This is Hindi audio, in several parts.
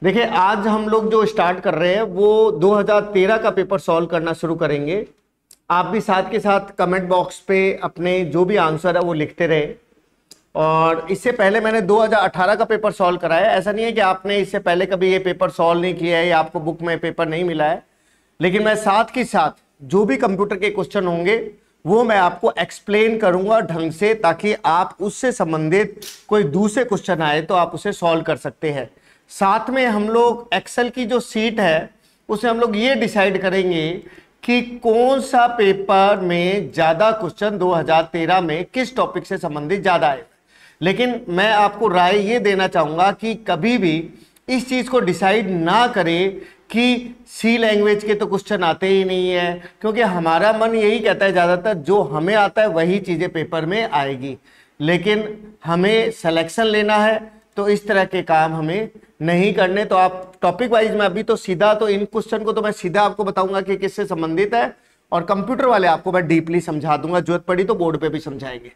देखिए आज हम लोग जो स्टार्ट कर रहे हैं वो 2013 का पेपर सॉल्व करना शुरू करेंगे। आप भी साथ के साथ कमेंट बॉक्स पे अपने जो भी आंसर है वो लिखते रहे। और इससे पहले मैंने 2018 का पेपर सॉल्व कराया है। ऐसा नहीं है कि आपने इससे पहले कभी ये पेपर सॉल्व नहीं किया है या आपको बुक में पेपर नहीं मिला है, लेकिन मैं साथ के साथ जो भी कंप्यूटर के क्वेश्चन होंगे वो मैं आपको एक्सप्लेन करूंगा ढंग से, ताकि आप उससे संबंधित कोई दूसरे क्वेश्चन आए तो आप उसे सॉल्व कर सकते हैं। साथ में हम लोग एक्सेल की जो सीट है उसमें हम लोग ये डिसाइड करेंगे कि कौन सा पेपर में ज्यादा क्वेश्चन 2013 में किस टॉपिक से संबंधित ज्यादा आए। लेकिन मैं आपको राय ये देना चाहूंगा कि कभी भी इस चीज को डिसाइड ना करें कि सी लैंग्वेज के तो क्वेश्चन आते ही नहीं है, क्योंकि हमारा मन यही कहता है ज्यादातर जो हमें आता है वही चीजें पेपर में आएगी। लेकिन हमें सिलेक्शन लेना है तो इस तरह के काम हमें नहीं करने। तो आप टॉपिक वाइज में अभी तो सीधा तो इन क्वेश्चन को तो मैं सीधा आपको बताऊंगा कि किससे संबंधित है, और कंप्यूटर वाले आपको मैं डीपली समझा दूंगा, जरूरत पड़ी तो बोर्ड पे भी समझाएंगे।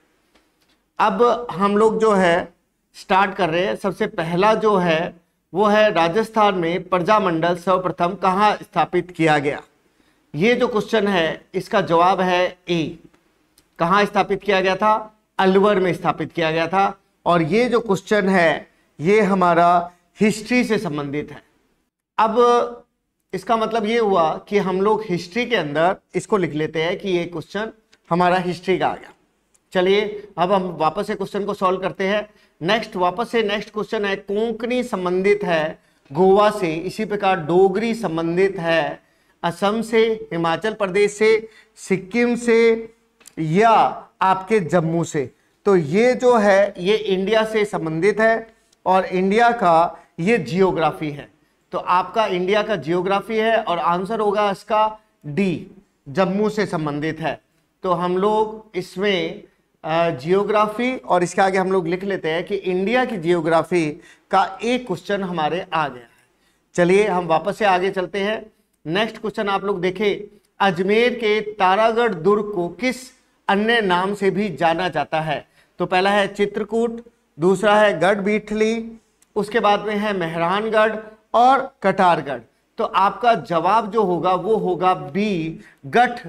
अब हम लोग जो है स्टार्ट कर रहे हैं। सबसे पहला जो है वो है राजस्थान में प्रजामंडल सर्वप्रथम कहां स्थापित किया गया। ये जो क्वेश्चन है इसका जवाब है ए। कहां स्थापित किया गया था? अलवर में स्थापित किया गया था। और ये जो क्वेश्चन है ये हमारा हिस्ट्री से संबंधित है। अब इसका मतलब ये हुआ कि हम लोग हिस्ट्री के अंदर इसको लिख लेते हैं कि ये क्वेश्चन हमारा हिस्ट्री का आ गया। चलिए अब हम वापस से क्वेश्चन को सॉल्व करते हैं। नेक्स्ट क्वेश्चन है कोंकणी संबंधित है गोवा से, इसी प्रकार डोगरी संबंधित है असम से, हिमाचल प्रदेश से, सिक्किम से या आपके जम्मू से। तो ये जो है ये इंडिया से संबंधित है और इंडिया का ये जियोग्राफी है। तो आपका इंडिया का जियोग्राफी है और आंसर होगा इसका डी, जम्मू से संबंधित है। तो हम लोग इसमें जियोग्राफी और इसके आगे हम लोग लिख लेते हैं कि इंडिया की जियोग्राफी का एक क्वेश्चन हमारे आ गया है। चलिए हम वापस से आगे चलते हैं। नेक्स्ट क्वेश्चन आप लोग देखें, अजमेर के तारागढ़ दुर्ग को किस अन्य नाम से भी जाना जाता है? तो पहला है चित्रकूट, दूसरा है गढ़ बीठली, उसके बाद में है मेहरानगढ़ और कटारगढ़। तो आपका जवाब जो होगा वो होगा बी, गठ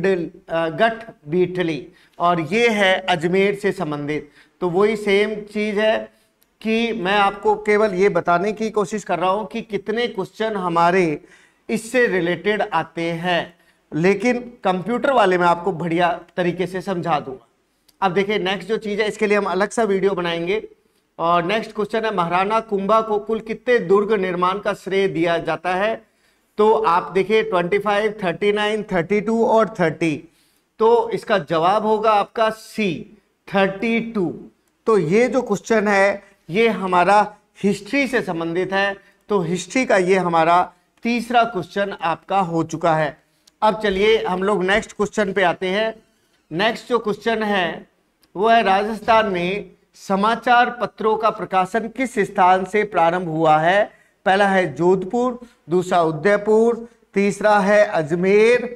बीठली, और ये है अजमेर से संबंधित। तो वही सेम चीज है कि मैं आपको केवल ये बताने की कोशिश कर रहा हूं कि कितने क्वेश्चन हमारे इससे रिलेटेड आते हैं, लेकिन कंप्यूटर वाले में आपको बढ़िया तरीके से समझा दूंगा। अब देखिए नेक्स्ट जो चीज है इसके लिए हम अलग सा वीडियो बनाएंगे। और नेक्स्ट क्वेश्चन है महाराणा कुंभा को कुल कितने दुर्ग निर्माण का श्रेय दिया जाता है? तो आप देखिए 25, 39, 32 और 30। तो इसका जवाब होगा आपका सी, 32। तो ये जो क्वेश्चन है ये हमारा हिस्ट्री से संबंधित है। तो हिस्ट्री का ये हमारा तीसरा क्वेश्चन आपका हो चुका है। अब चलिए हम लोग नेक्स्ट क्वेश्चन पे आते हैं। नेक्स्ट जो क्वेश्चन है वो है राजस्थान में समाचार पत्रों का प्रकाशन किस स्थान से प्रारंभ हुआ है? पहला है जोधपुर, दूसरा उदयपुर, तीसरा है अजमेर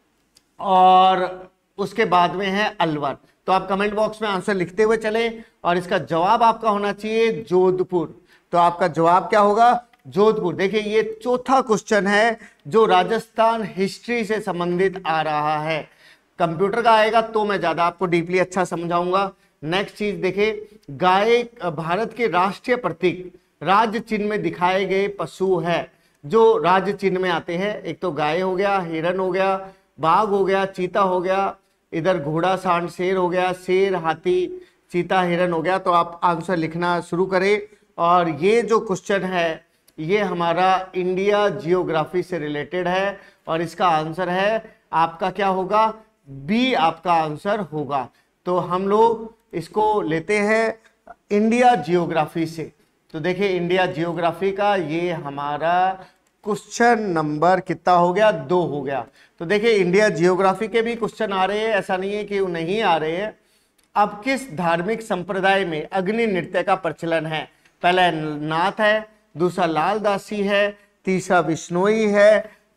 और उसके बाद में है अलवर। तो आप कमेंट बॉक्स में आंसर लिखते हुए चलें और इसका जवाब आपका होना चाहिए जोधपुर। तो आपका जवाब क्या होगा? जोधपुर। देखिए ये चौथा क्वेश्चन है जो राजस्थान हिस्ट्री से संबंधित आ रहा है। कंप्यूटर का आएगा तो मैं ज्यादा आपको डीपली अच्छा समझाऊंगा। नेक्स्ट चीज देखिए, गाय भारत के राष्ट्रीय प्रतीक राज्य चिन्ह में दिखाए गए पशु है जो राज्य चिन्ह में आते हैं। एक तो गाय हो गया, हिरन हो गया, बाघ हो गया, चीता हो गया, इधर घोड़ा, सांड, शेर हो गया, शेर, हाथी, चीता, हिरन हो गया। तो आप आंसर लिखना शुरू करें। और ये जो क्वेश्चन है ये हमारा इंडिया जियोग्राफी से रिलेटेड है और इसका आंसर है आपका क्या होगा? बी आपका आंसर होगा। तो हम लोग इसको लेते हैं इंडिया जियोग्राफी से। तो देखिए इंडिया जियोग्राफी का ये हमारा क्वेश्चन नंबर कितना हो गया? 2 हो गया। तो देखिए इंडिया जियोग्राफी के भी क्वेश्चन आ रहे हैं, ऐसा नहीं है कि वो नहीं आ रहे हैं। अब किस धार्मिक संप्रदाय में अग्नि नृत्य का प्रचलन है? पहला नाथ है, दूसरा लाल दासी है, तीसरा विष्णोई है,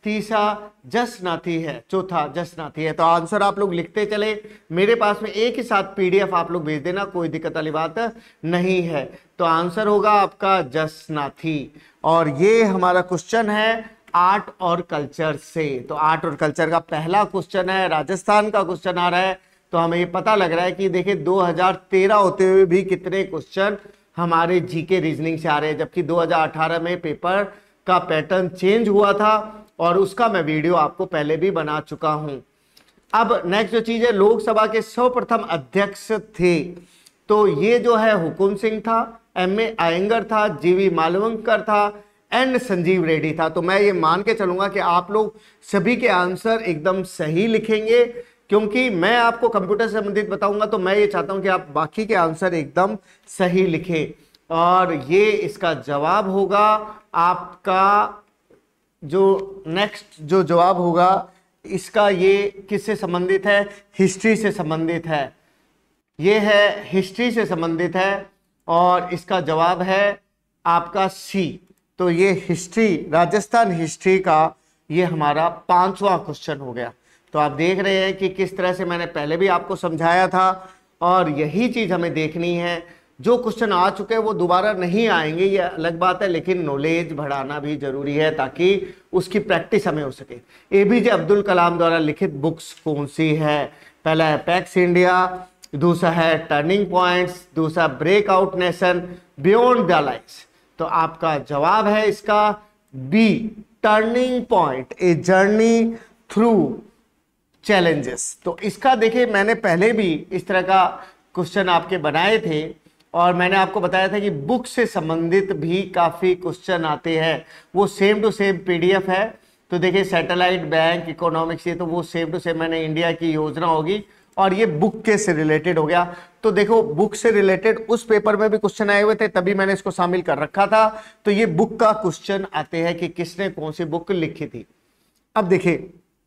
तीसरा जसनाथी है, चौथा जसनाथी है। तो आंसर आप लोग लिखते चले, मेरे पास में एक ही साथ पीडीएफ आप लोग भेज देना, कोई दिक्कत वाली बात नहीं है। तो आंसर होगा आपका जसनाथी। और ये हमारा क्वेश्चन है आर्ट और कल्चर से। तो आर्ट और कल्चर का पहला क्वेश्चन है, राजस्थान का क्वेश्चन आ रहा है। तो हमें ये पता लग रहा है कि देखिए 2013 होते हुए भी कितने क्वेश्चन हमारे जीके रीजनिंग से आ रहे हैं, जबकि 2018 में पेपर का पैटर्न चेंज हुआ था और उसका मैं वीडियो आपको पहले भी बना चुका हूं। अब नेक्स्ट जो चीज है, लोकसभा के सर्वप्रथम अध्यक्ष थे, तो ये जो है हुकुम सिंह था, एम.ए. अयंगर था, जीवी मालवंकर था, एन संजीव रेड्डी था। तो मैं ये मान के चलूंगा कि आप लोग सभी के आंसर एकदम सही लिखेंगे, क्योंकि मैं आपको कंप्यूटर से संबंधित बताऊंगा, तो मैं ये चाहता हूं कि आप बाकी के आंसर एकदम सही लिखें। और ये इसका जवाब होगा आपका, जो नेक्स्ट जो जवाब होगा इसका, ये किससे संबंधित है? हिस्ट्री से संबंधित है। ये है हिस्ट्री से संबंधित है और इसका जवाब है आपका सी। तो ये हिस्ट्री, राजस्थान हिस्ट्री का ये हमारा 5वां क्वेश्चन हो गया। तो आप देख रहे हैं कि किस तरह से मैंने पहले भी आपको समझाया था और यही चीज हमें देखनी है। जो क्वेश्चन आ चुके हैं वो दोबारा नहीं आएंगे, ये अलग बात है, लेकिन नॉलेज बढ़ाना भी जरूरी है ताकि उसकी प्रैक्टिस हमें हो सके। एपीजे अब्दुल कलाम द्वारा लिखित बुक्स कौन सी है? पहला है पैक्स इंडिया, दूसरा है टर्निंग पॉइंट्स, दूसरा breakout nation, beyond the lines. तो आपका जवाब है इसका B, turning point, a journey through challenges. तो इसका देखिए मैंने पहले भी इस तरह का क्वेश्चन आपके बनाए थे और मैंने आपको बताया था कि बुक से संबंधित भी काफी क्वेश्चन आते हैं। वो सेम टू सेम पीडीएफ है। तो देखिए सैटेलाइट बैंक, इकोनॉमिक्स, ये तो वो सेम टू सेम मैंने इंडिया की योजना होगी और ये बुक के से रिलेटेड हो गया। तो देखो बुक से रिलेटेड उस पेपर में भी क्वेश्चन आए हुए थे, तभी मैंने इसको शामिल कर रखा था। तो ये बुक का क्वेश्चन आते हैं कि किसने कौन सी बुक लिखी थी। अब देखिए,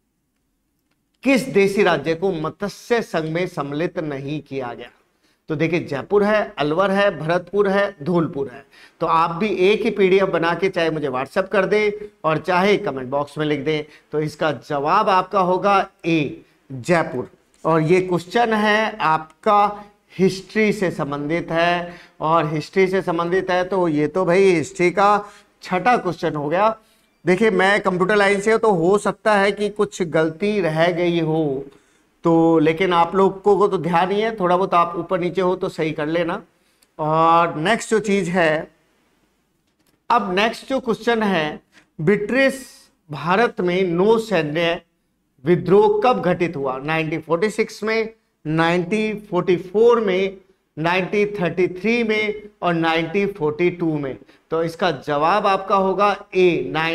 किस देशी राज्य को मत्स्य संघ में सम्मिलित नहीं किया गया? तो देखिए जयपुर है, अलवर है, भरतपुर है, धौलपुर है। तो आप भी एक ही पीडीएफ बना के चाहे मुझे व्हाट्सएप कर दे और चाहे कमेंट बॉक्स में लिख दें। तो इसका जवाब आपका होगा ए, जयपुर। और ये क्वेश्चन है आपका हिस्ट्री से संबंधित है और हिस्ट्री से संबंधित है तो ये तो भाई हिस्ट्री का 6ठा क्वेश्चन हो गया। देखिए मैं कंप्यूटर लाइन से तो हो सकता है कि कुछ गलती रह गई हो, तो लेकिन आप लोग को तो ध्यान ही है, थोड़ा बहुत आप ऊपर नीचे हो तो सही कर लेना। और नेक्स्ट जो चीज है, अब नेक्स्ट जो क्वेश्चन है, ब्रिटिश भारत में नौ सैन्य विद्रोह कब घटित हुआ? 1946 में, 1944 में, 1933 में और 1942 में। तो इसका जवाब आपका होगा ए,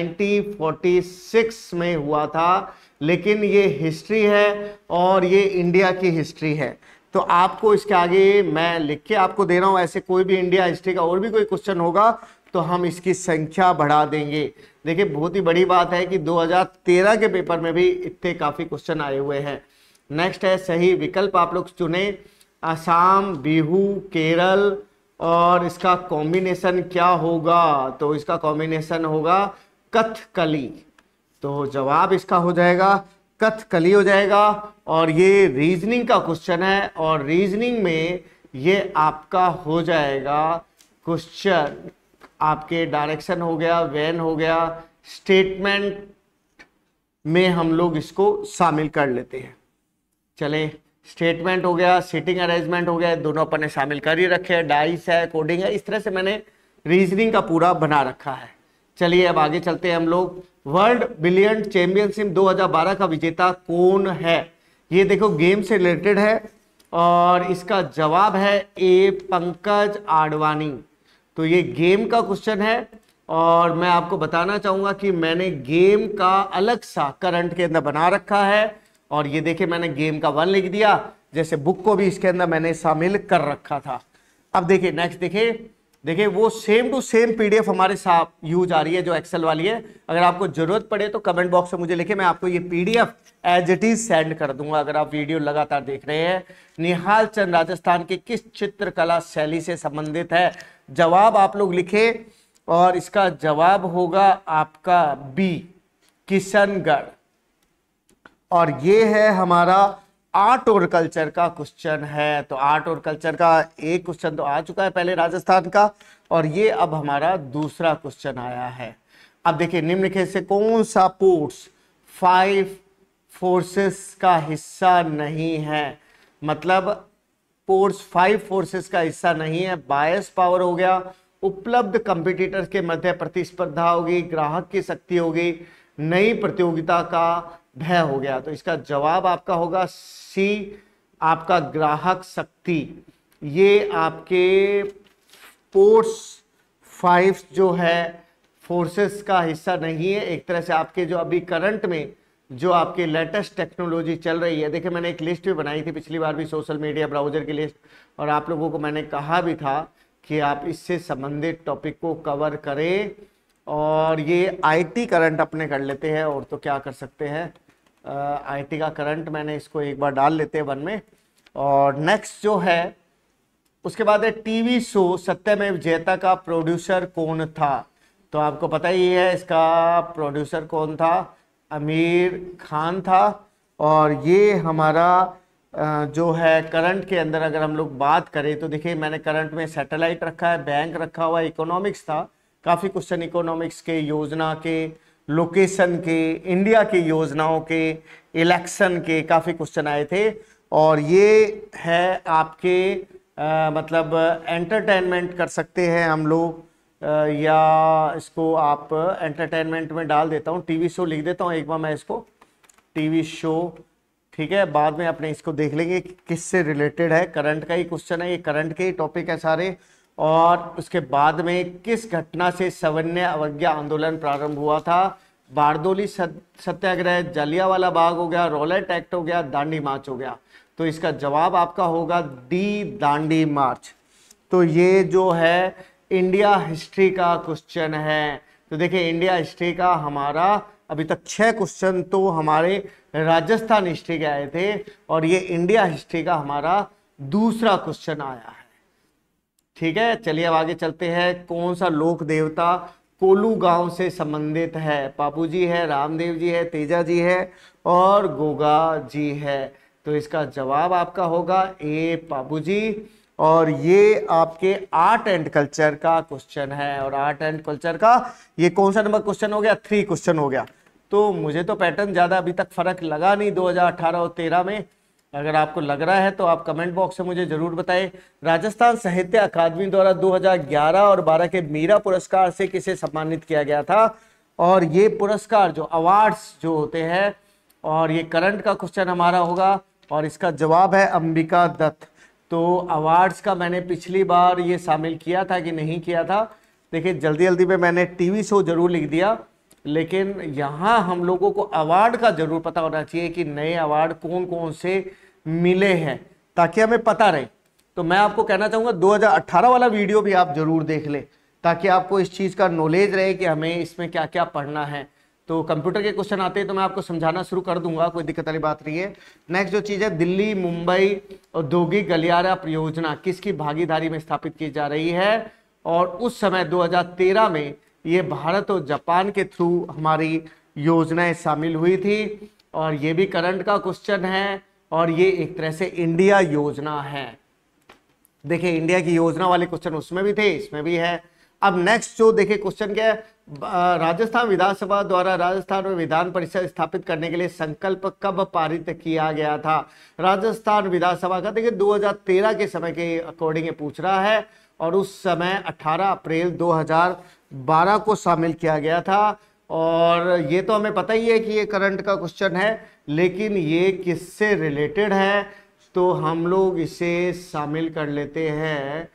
1946 में हुआ था। लेकिन ये हिस्ट्री है और ये इंडिया की हिस्ट्री है, तो आपको इसके आगे मैं लिख के आपको दे रहा हूं। ऐसे कोई भी इंडिया हिस्ट्री का और भी कोई क्वेश्चन होगा तो हम इसकी संख्या बढ़ा देंगे। देखिए बहुत ही बड़ी बात है कि 2013 के पेपर में भी इतने काफी क्वेश्चन आए हुए हैं। नेक्स्ट है सही विकल्प आप लोग चुने, असम, बिहू, केरल, और इसका कॉम्बिनेशन क्या होगा? तो इसका कॉम्बिनेशन होगा कथकली। तो जवाब इसका हो जाएगा कथकली हो जाएगा। और ये रीजनिंग का क्वेश्चन है और रीजनिंग में ये आपका हो जाएगा क्वेश्चन, आपके डायरेक्शन हो गया, वेन हो गया, स्टेटमेंट में हम लोग इसको शामिल कर लेते हैं। चले, स्टेटमेंट हो गया, सीटिंग अरेंजमेंट हो गया, दोनों अपन ने शामिल कर ही रखे हैं, डाइस है, कोडिंग है, इस तरह से मैंने रीजनिंग का पूरा बना रखा है। चलिए अब आगे चलते हैं हम लोग। वर्ल्ड बिलियर्ड चैंपियनशिप 2012 का विजेता कौन है? ये देखो गेम से रिलेटेड है और इसका जवाब है ए, पंकज आडवाणी। तो ये गेम का क्वेश्चन है और मैं आपको बताना चाहूंगा कि मैंने गेम का अलग सा करंट के अंदर बना रखा है और ये देखिए मैंने गेम का 1 लिख दिया, जैसे बुक को भी इसके अंदर मैंने शामिल कर रखा था। अब देखिए नेक्स्ट देखिए वो सेम टू सेम पीडीएफ हमारे साथ यूज आ रही है जो एक्सेल वाली है। अगर आपको जरूरत पड़े तो कमेंट बॉक्स में मुझे लिखे, मैं आपको ये PDF as it is send कर दूंगा अगर आप वीडियो लगातार देख रहे हैं। निहाल चंद राजस्थान की किस चित्रकला शैली से संबंधित है? जवाब आप लोग लिखे और इसका जवाब होगा आपका बी, किशनगढ़। और ये है हमारा आर्ट और कल्चर का क्वेश्चन है। तो आर्ट और कल्चर का एक क्वेश्चन तो आ चुका है पहले राजस्थान का, और ये अब हमारा दूसरा क्वेश्चन आया है। अब देखिए, निम्नलिखित से कौन सा पोर्ट्स 5 फोर्सेस का हिस्सा नहीं है। मतलब पोर्ट्स 5 फोर्सेस का हिस्सा नहीं है। बायस पावर हो गया, उपलब्ध कंपटीटर्स के मध्य प्रतिस्पर्धा होगी, ग्राहक की शक्ति होगी, नई प्रतियोगिता का भय हो गया। तो इसका जवाब आपका होगा सी, आपका ग्राहक शक्ति। ये आपके पोर्ट्स 5 जो है फोर्सेस का हिस्सा नहीं है। एक तरह से आपके जो अभी करंट में जो आपके लेटेस्ट टेक्नोलॉजी चल रही है, देखिए मैंने एक लिस्ट भी बनाई थी पिछली बार भी, सोशल मीडिया ब्राउजर की लिस्ट, और आप लोगों को मैंने कहा भी था कि आप इससे संबंधित टॉपिक को कवर करें। और ये आईटी करंट अपने कर लेते हैं, और तो क्या कर सकते हैं, आईटी का करंट मैंने इसको एक बार डाल लेते हैं 1 में। और नेक्स्ट जो है उसके बाद है टीवी शो सत्यमेव जयता का प्रोड्यूसर कौन था। तो आपको पता ही है इसका प्रोड्यूसर कौन था, आमिर खान था। और ये हमारा जो है करंट के अंदर अगर हम लोग बात करें तो देखिए मैंने करंट में सैटेलाइट रखा है, बैंक रखा हुआ है, इकोनॉमिक्स था, काफ़ी क्वेश्चन इकोनॉमिक्स के, योजना के, लोकेशन के, इंडिया की योजनाओं के, इलेक्शन के काफ़ी क्वेश्चन आए थे। और ये है आपके मतलब एंटरटेनमेंट कर सकते हैं हम लोग, या इसको आप एंटरटेनमेंट में डाल देता हूँ, टीवी शो लिख देता हूँ एक बार मैं इसको, टीवी शो, ठीक है। बाद में अपने इसको देख लेंगे कि किससे रिलेटेड है, करंट का ही क्वेश्चन है, ये करंट के ही टॉपिक है सारे। और उसके बाद में किस घटना से सवर्ण्य अवज्ञा आंदोलन प्रारंभ हुआ था, बारदोली सत्याग्रह, जलियांवाला बाग हो गया, रॉलेट एक्ट हो गया, दांडी मार्च हो गया। तो इसका जवाब आपका होगा डी, दांडी मार्च। तो ये जो है इंडिया हिस्ट्री का क्वेश्चन है। तो देखिए इंडिया हिस्ट्री का हमारा अभी तक 6 क्वेश्चन तो हमारे राजस्थान हिस्ट्री के आए थे, और ये इंडिया हिस्ट्री का हमारा दूसरा क्वेश्चन आया है। ठीक है, चलिए अब आगे चलते हैं। कौन सा लोक देवता कोलू गांव से संबंधित है, पापू जी है, रामदेव जी है, तेजा जी है और गोगा जी है। तो इसका जवाब आपका होगा ए, पापू जी। और ये आपके आर्ट एंड कल्चर का क्वेश्चन है, और आर्ट एंड कल्चर का ये कौन सा नंबर क्वेश्चन हो गया, 3 क्वेश्चन हो गया। तो मुझे तो पैटर्न ज़्यादा अभी तक फर्क लगा नहीं 2018 और 13 में। अगर आपको लग रहा है तो आप कमेंट बॉक्स में मुझे जरूर बताएं। राजस्थान साहित्य अकादमी द्वारा 2011 और 12 के मीरा पुरस्कार से किसे सम्मानित किया गया था। और ये पुरस्कार जो अवार्ड्स जो होते हैं, और ये करंट का क्वेश्चन हमारा होगा, और इसका जवाब है अंबिका दत्त। तो अवार्ड्स का मैंने पिछली बार ये शामिल किया था कि नहीं किया था, देखिए जल्दी जल्दी में मैंने टीवी शो जरूर लिख दिया, लेकिन यहाँ हम लोगों को अवार्ड का जरूर पता होना चाहिए कि नए अवार्ड कौन कौन से मिले हैं, ताकि हमें पता रहे। तो मैं आपको कहना चाहूँगा 2018 वाला वीडियो भी आप जरूर देख ले, ताकि आपको इस चीज़ का नॉलेज रहे कि हमें इसमें क्या क्या पढ़ना है। तो कंप्यूटर के क्वेश्चन आते हैं तो मैं आपको समझाना शुरू कर दूंगा, कोई दिक्कत वाली बात नहीं है। नेक्स्ट जो चीज़ है, दिल्ली मुंबई औद्योगिक गलियारा परियोजना किसकी भागीदारी में स्थापित की जा रही है, और उस समय 2013 में ये भारत और जापान के थ्रू हमारी योजनाएं शामिल हुई थी। और ये भी करंट का क्वेश्चन है, और ये एक तरह से इंडिया योजना है। देखिए इंडिया की योजना वाले क्वेश्चन उसमें भी थे, इसमें भी है। अब नेक्स्ट जो देखिए क्वेश्चन क्या है, राजस्थान विधानसभा द्वारा राजस्थान में विधान परिषद स्थापित करने के लिए संकल्प कब पारित किया गया था। राजस्थान विधानसभा का देखिए 2013 के समय के अकॉर्डिंग पूछ रहा है, और उस समय 18 अप्रैल 2012 को शामिल किया गया था। और ये तो हमें पता ही है कि ये करंट का क्वेश्चन है, लेकिन ये किससे रिलेटेड है, तो हम लोग इसे शामिल कर लेते हैं।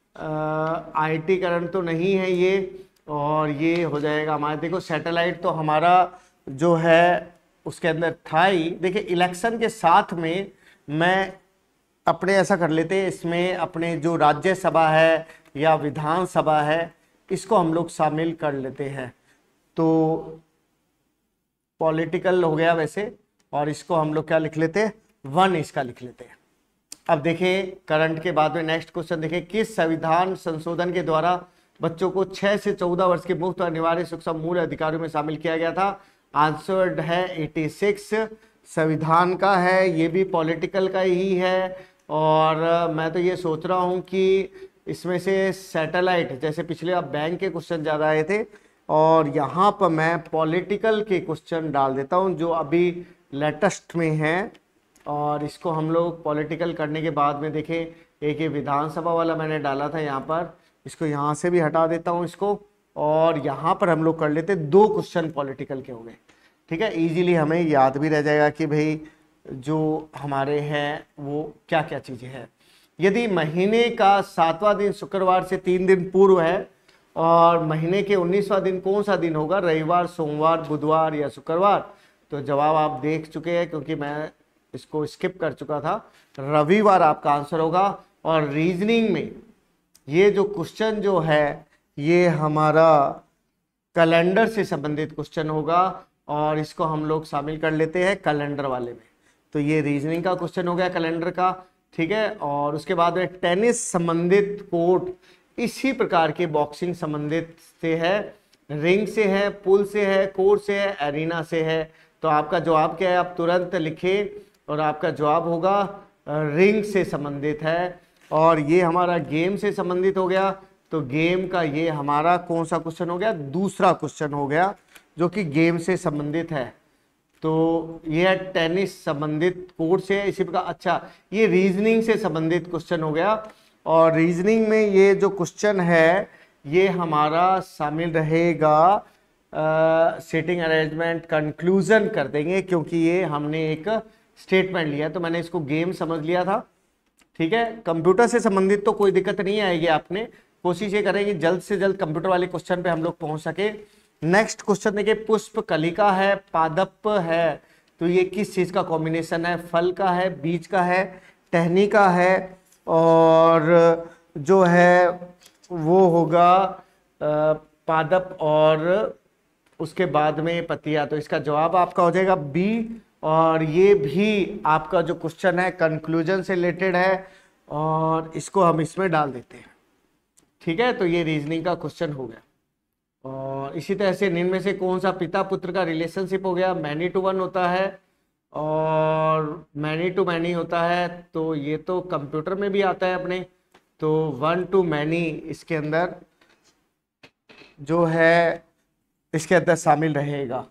आईटी करंट तो नहीं है ये, और ये हो जाएगा हमारा, देखो सैटेलाइट तो हमारा जो है उसके अंदर था ही। देखिए इलेक्शन के साथ में मैं अपने ऐसा कर लेते हैं, इसमें अपने जो राज्यसभा है या विधानसभा है इसको हम लोग शामिल कर लेते हैं। तो पॉलिटिकल हो गया वैसे, और इसको हम लोग क्या लिख लेते हैं, 1 इसका लिख लेते हैं। अब देखिए करंट के बाद में नेक्स्ट क्वेश्चन देखिए, किस संविधान संशोधन के द्वारा बच्चों को 6 से 14 वर्ष के मुफ्त और अनिवार्य शिक्षा मूल अधिकारों में शामिल किया गया था। आंसर्ड है 86। संविधान का है, ये भी पॉलिटिकल का ही है। और मैं तो ये सोच रहा हूँ कि इसमें से सैटेलाइट, जैसे पिछले अब बैंक के क्वेश्चन ज़्यादा आए थे, और यहाँ पर मैं पॉलिटिकल के क्वेश्चन डाल देता हूँ जो अभी लेटेस्ट में हैं। और इसको हम लोग पॉलिटिकल करने के बाद में देखें, एक ये विधानसभा वाला मैंने डाला था यहाँ पर, इसको यहाँ से भी हटा देता हूँ इसको, और यहाँ पर हम लोग कर लेते 2 क्वेश्चन पॉलिटिकल के हो गए। ठीक है, इजीली हमें याद भी रह जाएगा कि भाई जो हमारे हैं वो क्या क्या चीज़ें हैं। यदि महीने का 7वां दिन शुक्रवार से 3 दिन पूर्व है और महीने के 19वां दिन कौन सा दिन होगा, रविवार, सोमवार, बुधवार या शुक्रवार? तो जवाब आप देख चुके हैं क्योंकि मैं इसको स्किप कर चुका था, रविवार आपका आंसर होगा। और रीजनिंग में ये जो क्वेश्चन जो है ये हमारा कैलेंडर से संबंधित क्वेश्चन होगा, और इसको हम लोग शामिल कर लेते हैं कैलेंडर वाले में। तो ये रीजनिंग का क्वेश्चन हो गया कैलेंडर का। ठीक है, और उसके बाद में टेनिस संबंधित कोर्ट इसी प्रकार के बॉक्सिंग संबंधित से है, रिंग से है, पुल से है, कोर्ट से है, एरिना से है। तो आपका जवाब क्या है, आप तुरंत लिखें, और आपका जवाब होगा रिंग से संबंधित है। और ये हमारा गेम से संबंधित हो गया, तो गेम का ये हमारा कौन सा क्वेश्चन हो गया, दूसरा क्वेश्चन हो गया जो कि गेम से संबंधित है। तो ये है टेनिस संबंधित कोर्ट से है, इसी प्रकार। अच्छा, ये रीजनिंग से संबंधित क्वेश्चन हो गया, और रीजनिंग में ये जो क्वेश्चन है ये हमारा शामिल रहेगा सेटिंग अरेंजमेंट, कंक्लूजन कर देंगे क्योंकि ये हमने एक स्टेटमेंट लिया, तो मैंने इसको गेम समझ लिया था। ठीक है, कंप्यूटर से संबंधित तो कोई दिक्कत नहीं आएगी, आपने कोशिश ये करेंगे जल्द से जल्द कंप्यूटर वाले क्वेश्चन पे हम लोग पहुंच सके। नेक्स्ट क्वेश्चन देखिए, पुष्प कलिका है, पादप है, तो ये किस चीज का कॉम्बिनेशन है, फल का है, बीज का है, टहनी का है, और जो है वो होगा पादप, और उसके बाद में पतिया। तो इसका जवाब आपका हो जाएगा बी। और ये भी आपका जो क्वेश्चन है कंक्लूजन से रिलेटेड है, और इसको हम इसमें डाल देते हैं। ठीक है, तो ये रीजनिंग का क्वेश्चन हो गया। और इसी तरह से निम्न में से कौन सा पिता पुत्र का रिलेशनशिप हो गया, मैनी टू वन होता है और मैनी टू मैनी होता है। तो ये तो कंप्यूटर में भी आता है अपने, तो वन टू मैनी इसके अंदर जो है इसके अंदर शामिल रहेगा।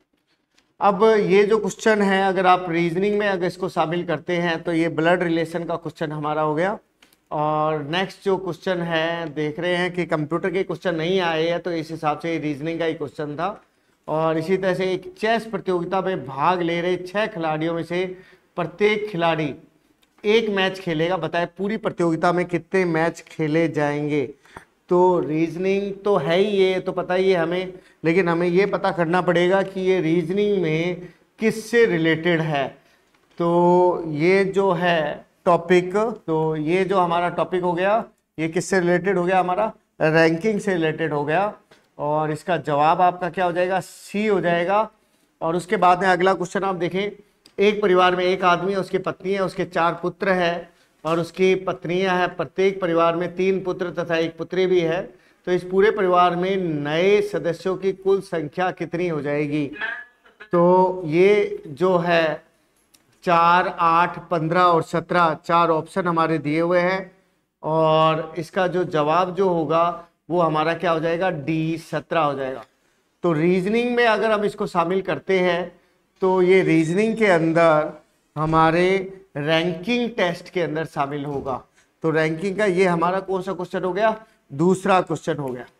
अब ये जो क्वेश्चन है, अगर आप रीजनिंग में अगर इसको शामिल करते हैं तो ये ब्लड रिलेशन का क्वेश्चन हमारा हो गया। और नेक्स्ट जो क्वेश्चन है, देख रहे हैं कि कंप्यूटर के क्वेश्चन नहीं आए हैं, तो इस हिसाब से रीजनिंग का ही क्वेश्चन था। और इसी तरह से एक चेस प्रतियोगिता में भाग ले रहे 6 खिलाड़ियों में से प्रत्येक खिलाड़ी एक मैच खेलेगा, बताए पूरी प्रतियोगिता में कितने मैच खेले जाएंगे। तो रीजनिंग तो है ही, ये तो पता ही है हमें, लेकिन हमें ये पता करना पड़ेगा कि ये रीजनिंग में किससे रिलेटेड है। तो ये जो है टॉपिक, तो ये जो हमारा टॉपिक हो गया ये किससे रिलेटेड हो गया, हमारा रैंकिंग से रिलेटेड हो गया। और इसका जवाब आपका क्या हो जाएगा, सी हो जाएगा। और उसके बाद में अगला क्वेश्चन आप देखें, एक परिवार में एक आदमी है, उसकी पत्नी है, उसके 4 पुत्र है और उसकी पत्नियां हैं। प्रत्येक परिवार में 3 पुत्र तथा 1 पुत्री भी है। तो इस पूरे परिवार में नए सदस्यों की कुल संख्या कितनी हो जाएगी। तो ये जो है 4, 8, 15 और 17 4 ऑप्शन हमारे दिए हुए हैं, और इसका जो जवाब जो होगा वो हमारा क्या हो जाएगा, डी 17 हो जाएगा। तो रीजनिंग में अगर हम इसको शामिल करते हैं तो ये रीजनिंग के अंदर हमारे रैंकिंग टेस्ट के अंदर शामिल होगा। तो रैंकिंग का ये हमारा कौन सा क्वेश्चन हो गया, दूसरा क्वेश्चन हो गया।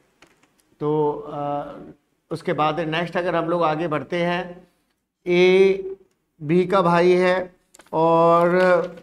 तो उसके बाद नेक्स्ट अगर हम लोग आगे बढ़ते हैं, ए बी का भाई है और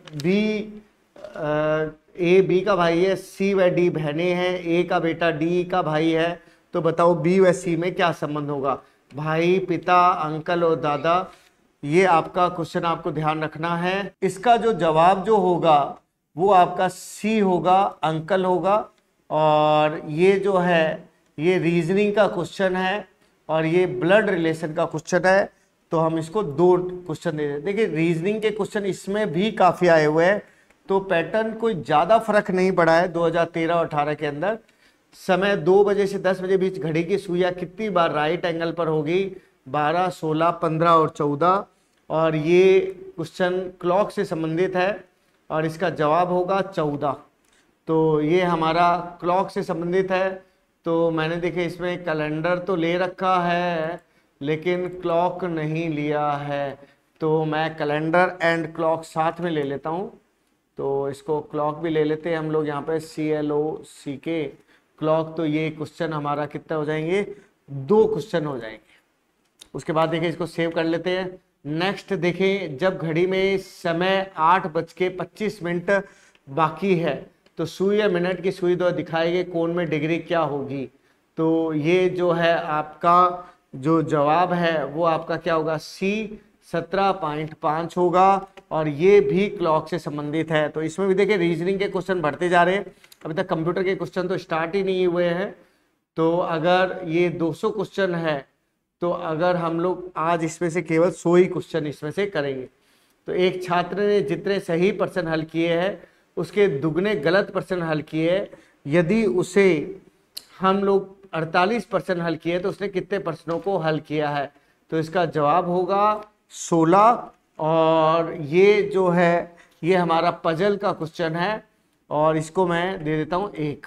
ए बी का भाई है, सी व डी बहनें हैं, ए का बेटा डी का भाई है। तो बताओ बी व सी में क्या संबंध होगा, भाई, पिता, अंकल और दादा। ये आपका क्वेश्चन आपको ध्यान रखना है। इसका जो जवाब जो होगा वो आपका सी होगा, अंकल होगा। और ये जो है ये रीजनिंग का क्वेश्चन है और ये ब्लड रिलेशन का क्वेश्चन है। तो हम इसको 2 क्वेश्चन दे देते। देखिए रीजनिंग के क्वेश्चन इसमें भी काफ़ी आए हुए हैं, तो पैटर्न कोई ज़्यादा फर्क नहीं पड़ा है 2013 और 18 के अंदर। समय 2 बजे से 10 बजे बीच घड़ी की सुइयां कितनी बार राइट एंगल पर होगी, 12, 16, 15 और 14। और ये क्वेश्चन क्लॉक से संबंधित है और इसका जवाब होगा 14। तो ये हमारा क्लॉक से संबंधित है। तो मैंने देखे इसमें कैलेंडर तो ले रखा है लेकिन क्लॉक नहीं लिया है, तो मैं कैलेंडर एंड क्लॉक साथ में ले लेता हूँ। तो इसको क्लॉक भी ले लेते हैं हम लोग यहाँ पे CLOCK क्लॉक। तो ये क्वेश्चन हमारा कितना हो जाएंगे, 2 क्वेश्चन हो जाएंगे। उसके बाद देखिए इसको सेव कर लेते हैं। नेक्स्ट देखें, जब घड़ी में समय 8:25 बाकी है तो सुई या मिनट की सुई द्वारा दिखाए गए कोण में डिग्री क्या होगी। तो ये जो है आपका जो जवाब है वो आपका क्या होगा, C 17.5 होगा और ये भी क्लॉक से संबंधित है। तो इसमें भी देखिए रीजनिंग के क्वेश्चन बढ़ते जा रहे हैं, अभी तक कंप्यूटर के क्वेश्चन तो स्टार्ट ही नहीं हुए हैं। तो अगर ये 200 क्वेश्चन है तो अगर हम लोग आज इसमें से केवल 100 ही क्वेश्चन इसमें से करेंगे तो एक छात्र ने जितने सही प्रश्न हल किए हैं उसके दुगने गलत प्रश्न हल किए। यदि उसे हम लोग 48 प्रश्न हल किए तो उसने कितने प्रश्नों को हल किया है। तो इसका जवाब होगा 16। और ये जो है ये हमारा पजल का क्वेश्चन है और इसको मैं दे देता हूं 1।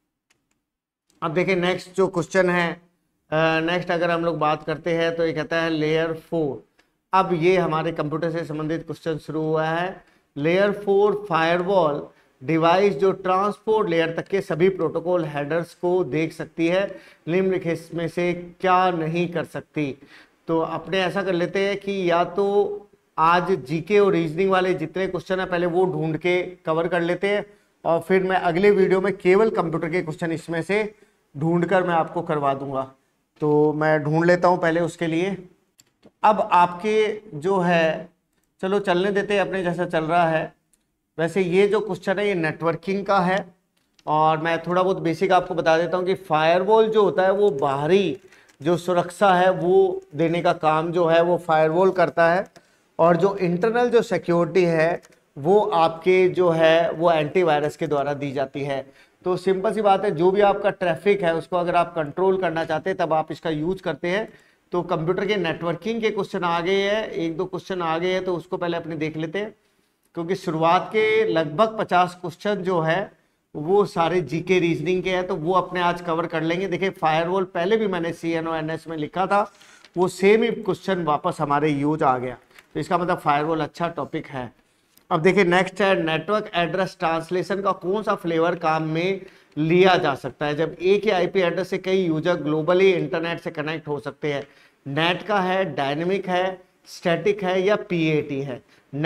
अब देखिए नेक्स्ट जो क्वेश्चन है, नेक्स्ट अगर हम लोग बात करते हैं तो ये कहता है लेयर 4। अब ये हमारे कंप्यूटर से संबंधित क्वेश्चन शुरू हुआ है। लेयर 4 फायरवॉल डिवाइस जो ट्रांसपोर्ट लेयर तक के सभी प्रोटोकॉल हेडर्स को देख सकती है, निम्नलिखित में से क्या नहीं कर सकती। तो अपने ऐसा कर लेते हैं कि या तो आज जीके और रीजनिंग वाले जितने क्वेश्चन है पहले वो ढूंढ के कवर कर लेते हैं और फिर मैं अगले वीडियो में केवल कंप्यूटर के क्वेश्चन इसमें से ढूंढकर मैं आपको करवा दूंगा। तो मैं ढूंढ लेता हूं पहले उसके लिए। तो अब आपके जो है, चलो चलने देते हैं अपने जैसा चल रहा है। वैसे ये जो क्वेश्चन है ये नेटवर्किंग का है और मैं थोड़ा बहुत बेसिक आपको बता देता हूं कि फायरवॉल जो होता है वो बाहरी जो सुरक्षा है वो देने का काम जो है वो फायरवॉल करता है और जो इंटरनल जो सिक्योरिटी है वो आपके जो है वो एंटीवायरस के द्वारा दी जाती है। तो सिंपल सी बात है, जो भी आपका ट्रैफिक है उसको अगर आप कंट्रोल करना चाहते हैं तब आप इसका यूज करते हैं। तो कंप्यूटर के नेटवर्किंग के क्वेश्चन आ गए हैं, 1-2 क्वेश्चन आ गए हैं तो उसको पहले अपने देख लेते हैं क्योंकि शुरुआत के लगभग 50 क्वेश्चन जो है वो सारे जीके रीजनिंग के हैं तो वो अपने आज कवर कर लेंगे। देखिए फायरवॉल पहले भी मैंने CNONS में लिखा था, वो सेम ही क्वेश्चन वापस हमारे यूज आ गया, तो इसका मतलब फायरवॉल अच्छा टॉपिक है। अब देखिए नेक्स्ट है नेटवर्क एड्रेस ट्रांसलेशन का कौन सा फ्लेवर काम में लिया जा सकता है जब एक ही IP एड्रेस से कई यूजर ग्लोबली इंटरनेट से कनेक्ट हो सकते हैं। नेट का है, डायनेमिक है, स्टैटिक है या PAT है।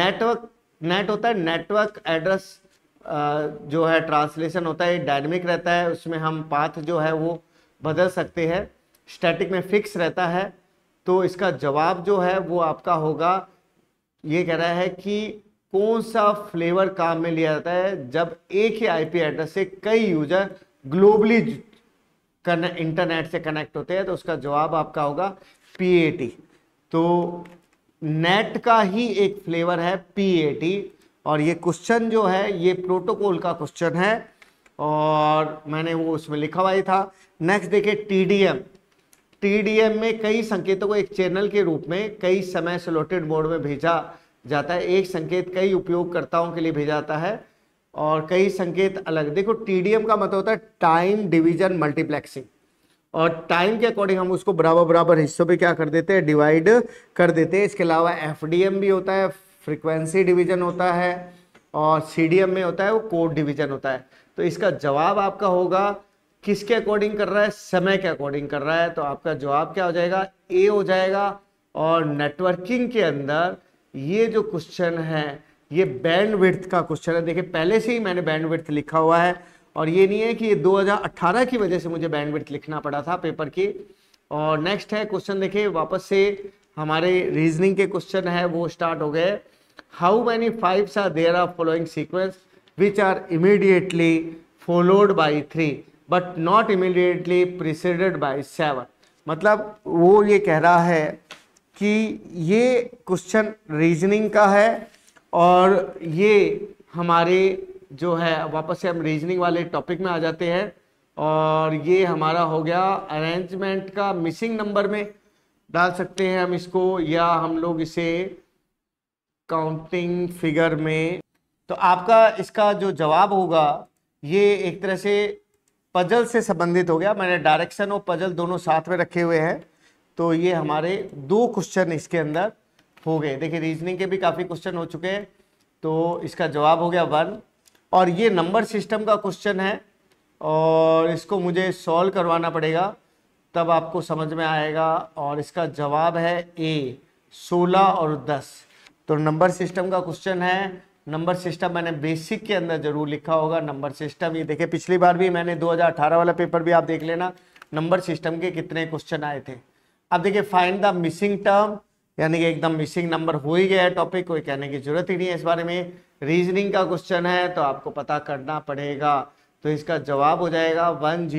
नेट होता है नेटवर्क एड्रेस जो है ट्रांसलेशन होता है डायनेमिक रहता है, उसमें हम पाथ जो है वो बदल सकते हैं। स्टैटिक में फिक्स रहता है। तो इसका जवाब जो है वो आपका होगा, ये कह रहा है कि कौन सा फ्लेवर काम में लिया जाता है जब एक ही IP एड्रेस से कई यूजर ग्लोबली इंटरनेट से कनेक्ट होते हैं। तो उसका जवाब आपका होगा PAT। तो नेट का ही एक फ्लेवर है PAT और ये क्वेश्चन जो है ये प्रोटोकॉल का क्वेश्चन है और मैंने वो उसमें लिखा हुआ ही था। नेक्स्ट देखिए TDM में कई संकेतों को एक चैनल के रूप में कई समय स्लॉटेड मोड में भेजा जाता है। एक संकेत कई उपयोगकर्ताओं के लिए भेजा जाता है और कई संकेत अलग। देखो TDM का मतलब होता है टाइम डिवीजन मल्टीप्लेक्सिंग और टाइम के अकॉर्डिंग हम उसको बराबर बराबर हिस्सों पे क्या कर देते हैं, डिवाइड कर देते हैं। इसके अलावा FDM भी होता है, फ्रीक्वेंसी डिवीजन होता है और CDM में होता है वो कोड डिवीजन होता है। तो इसका जवाब आपका होगा किसके अकॉर्डिंग कर रहा है, समय के अकॉर्डिंग कर रहा है। तो आपका जवाब क्या हो जाएगा, A हो जाएगा। और नेटवर्किंग के अंदर ये जो क्वेश्चन है ये बैंडविड्थ का क्वेश्चन है। देखिए पहले से ही मैंने बैंडविड्थ लिखा हुआ है और ये नहीं है कि ये 2018 की वजह से मुझे बैंडविड्थ लिखना पड़ा था पेपर की। और नेक्स्ट है क्वेश्चन, देखिए वापस से हमारे रीजनिंग के क्वेश्चन है वो स्टार्ट हो गए। How many 5s are there of following sequence which are immediately followed by 3 but not immediately preceded by 7। मतलब वो ये कह रहा है कि ये क्वेश्चन रीजनिंग का है और ये हमारे जो है वापस से हम रीजनिंग वाले टॉपिक में आ जाते हैं और ये हमारा हो गया अरेंजमेंट का मिसिंग नंबर में। डाल सकते हैं हम इसको, या हम लोग इसे काउंटिंग फिगर में। तो आपका इसका जो जवाब होगा ये एक तरह से पजल से संबंधित हो गया। मैंने डायरेक्शन और पजल दोनों साथ में रखे हुए हैं, तो ये हमारे 2 क्वेश्चन इसके अंदर हो गए। देखिए रीजनिंग के भी काफ़ी क्वेश्चन हो चुके हैं, तो इसका जवाब हो गया 1। और ये नंबर सिस्टम का क्वेश्चन है और इसको मुझे सॉल्व करवाना पड़ेगा, तब आपको समझ में आएगा। और इसका जवाब है ए 16 और 10। तो नंबर सिस्टम का क्वेश्चन है। नंबर सिस्टम मैंने बेसिक के अंदर जरूर लिखा होगा। नंबर सिस्टम ये देखिए पिछली बार भी मैंने 2018 वाला पेपर भी आप देख लेना, नंबर सिस्टम के कितने क्वेश्चन आए थे। अब देखिए फाइंड द मिसिंग टर्म, यानी कि एकदम मिसिंग नंबर हो ही गया है टॉपिक, कोई कहने की जरूरत ही नहीं है इस बारे में। रीजनिंग का क्वेश्चन है तो आपको पता करना पड़ेगा। तो इसका जवाब हो जाएगा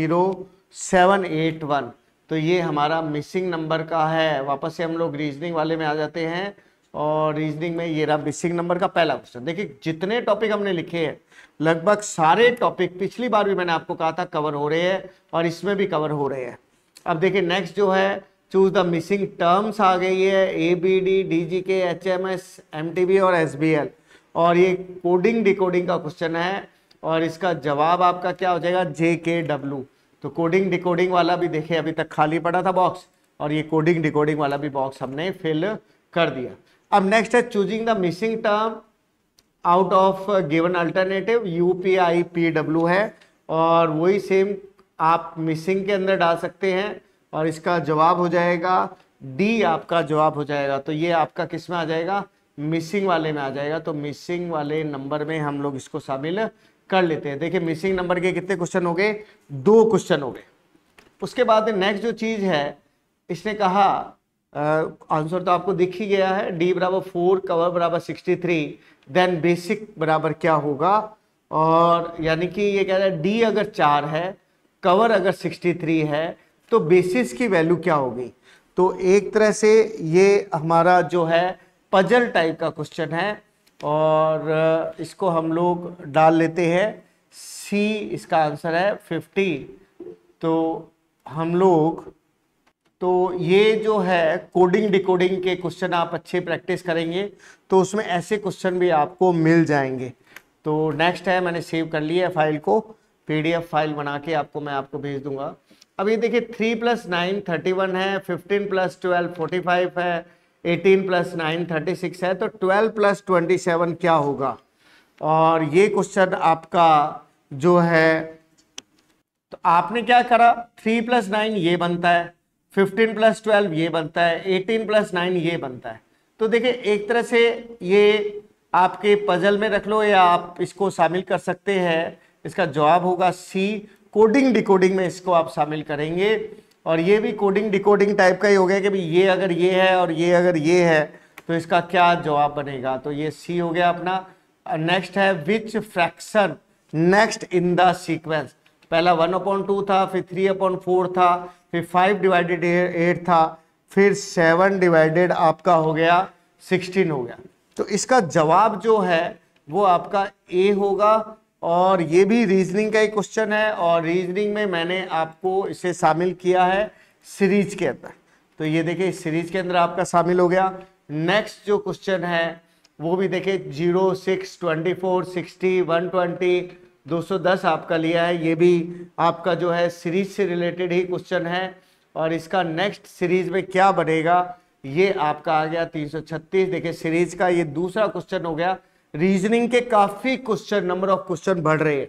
10781। तो ये हमारा मिसिंग नंबर का है। वापस से हम लोग रीजनिंग वाले में आ जाते हैं और रीजनिंग में ये रहा मिसिंग नंबर का पहला क्वेश्चन। देखिए जितने टॉपिक हमने लिखे हैं लगभग सारे टॉपिक पिछली बार भी मैंने आपको कहा था कवर हो रहे हैं और इसमें भी कवर हो रहे हैं। अब देखिए नेक्स्ट जो है चूज द मिसिंग टर्म्स आ गई है, ABD, DGK, HMS, MTB और SBL। और ये कोडिंग डिकोडिंग का क्वेश्चन है और इसका जवाब आपका क्या हो जाएगा JKW। तो कोडिंग डिकोडिंग वाला भी देखिए अभी तक खाली पड़ा था बॉक्स, और ये कोडिंग डिकोडिंग वाला भी बॉक्स हमने फिल कर दिया। अब नेक्स्ट है choosing the missing term out of given alternative, UPIPW है और वही सेम आप मिसिंग के अंदर डाल सकते हैं और इसका जवाब हो जाएगा डी, आपका जवाब हो जाएगा। तो ये आपका किस में आ जाएगा, मिसिंग वाले में आ जाएगा। तो मिसिंग वाले नंबर में हम लोग इसको शामिल कर लेते हैं। देखिए मिसिंग नंबर के कितने क्वेश्चन हो गए, 2 क्वेश्चन हो गए। उसके बाद नेक्स्ट जो चीज है इसने कहा आंसर तो आपको दिख ही गया है, D बराबर 4, कवर बराबर 63, देन बेसिक बराबर क्या होगा। और यानी कि ये कह रहा है D अगर 4 है, कवर अगर 63 है, तो बेसिस की वैल्यू क्या होगी। तो एक तरह से ये हमारा जो है पजल टाइप का क्वेश्चन है और इसको हम लोग डाल लेते हैं C, इसका आंसर है 50। तो हम लोग तो ये जो है कोडिंग डिकोडिंग के क्वेश्चन आप अच्छे प्रैक्टिस करेंगे तो उसमें ऐसे क्वेश्चन भी आपको मिल जाएंगे। तो नेक्स्ट है, मैंने सेव कर लिया है फाइल को, PDF फाइल बना के मैं आपको भेज दूंगा। अब ये देखिए 3 + 9 31 है, 15 + 12 45 है, 18 + 9 36 है। तो 12 + 27 क्या होगा। और ये क्वेश्चन आपका जो है, तो आपने क्या करा, 3 + 9 ये बनता है, 15 + 12 ये बनता है, 18 + 9 ये बनता है। तो देखिए एक तरह से ये आपके पजल में रख लो या आप इसको शामिल कर सकते हैं। इसका जवाब होगा C, कोडिंग डिकोडिंग में इसको आप शामिल करेंगे। और ये भी कोडिंग डिकोडिंग टाइप का ही हो गया कि भाई ये अगर ये है और ये अगर ये है तो इसका क्या जवाब बनेगा। तो ये C हो गया अपना। नेक्स्ट है which fraction next in the sequence. पहला 1/2 था, फिर 3/4 था, फिर 5/8 था, फिर 7/ आपका हो गया 16 हो गया। तो इसका जवाब जो है वो आपका A होगा। और ये भी रीजनिंग का ही क्वेश्चन है और रीजनिंग में मैंने आपको इसे शामिल किया है सीरीज के अंदर। तो ये देखिए सीरीज के अंदर आपका शामिल हो गया। नेक्स्ट जो क्वेश्चन है वो भी देखिए 0, 6, 24, 60, 120, 210 आपका लिया है। ये भी आपका जो है सीरीज से रिलेटेड ही क्वेश्चन है। और इसका नेक्स्ट सीरीज में क्या बनेगा ये आपका आ गया 336। देखिए सीरीज का ये दूसरा क्वेश्चन हो गया। रीजनिंग के काफी क्वेश्चन, नंबर ऑफ क्वेश्चन बढ़ रहे हैं।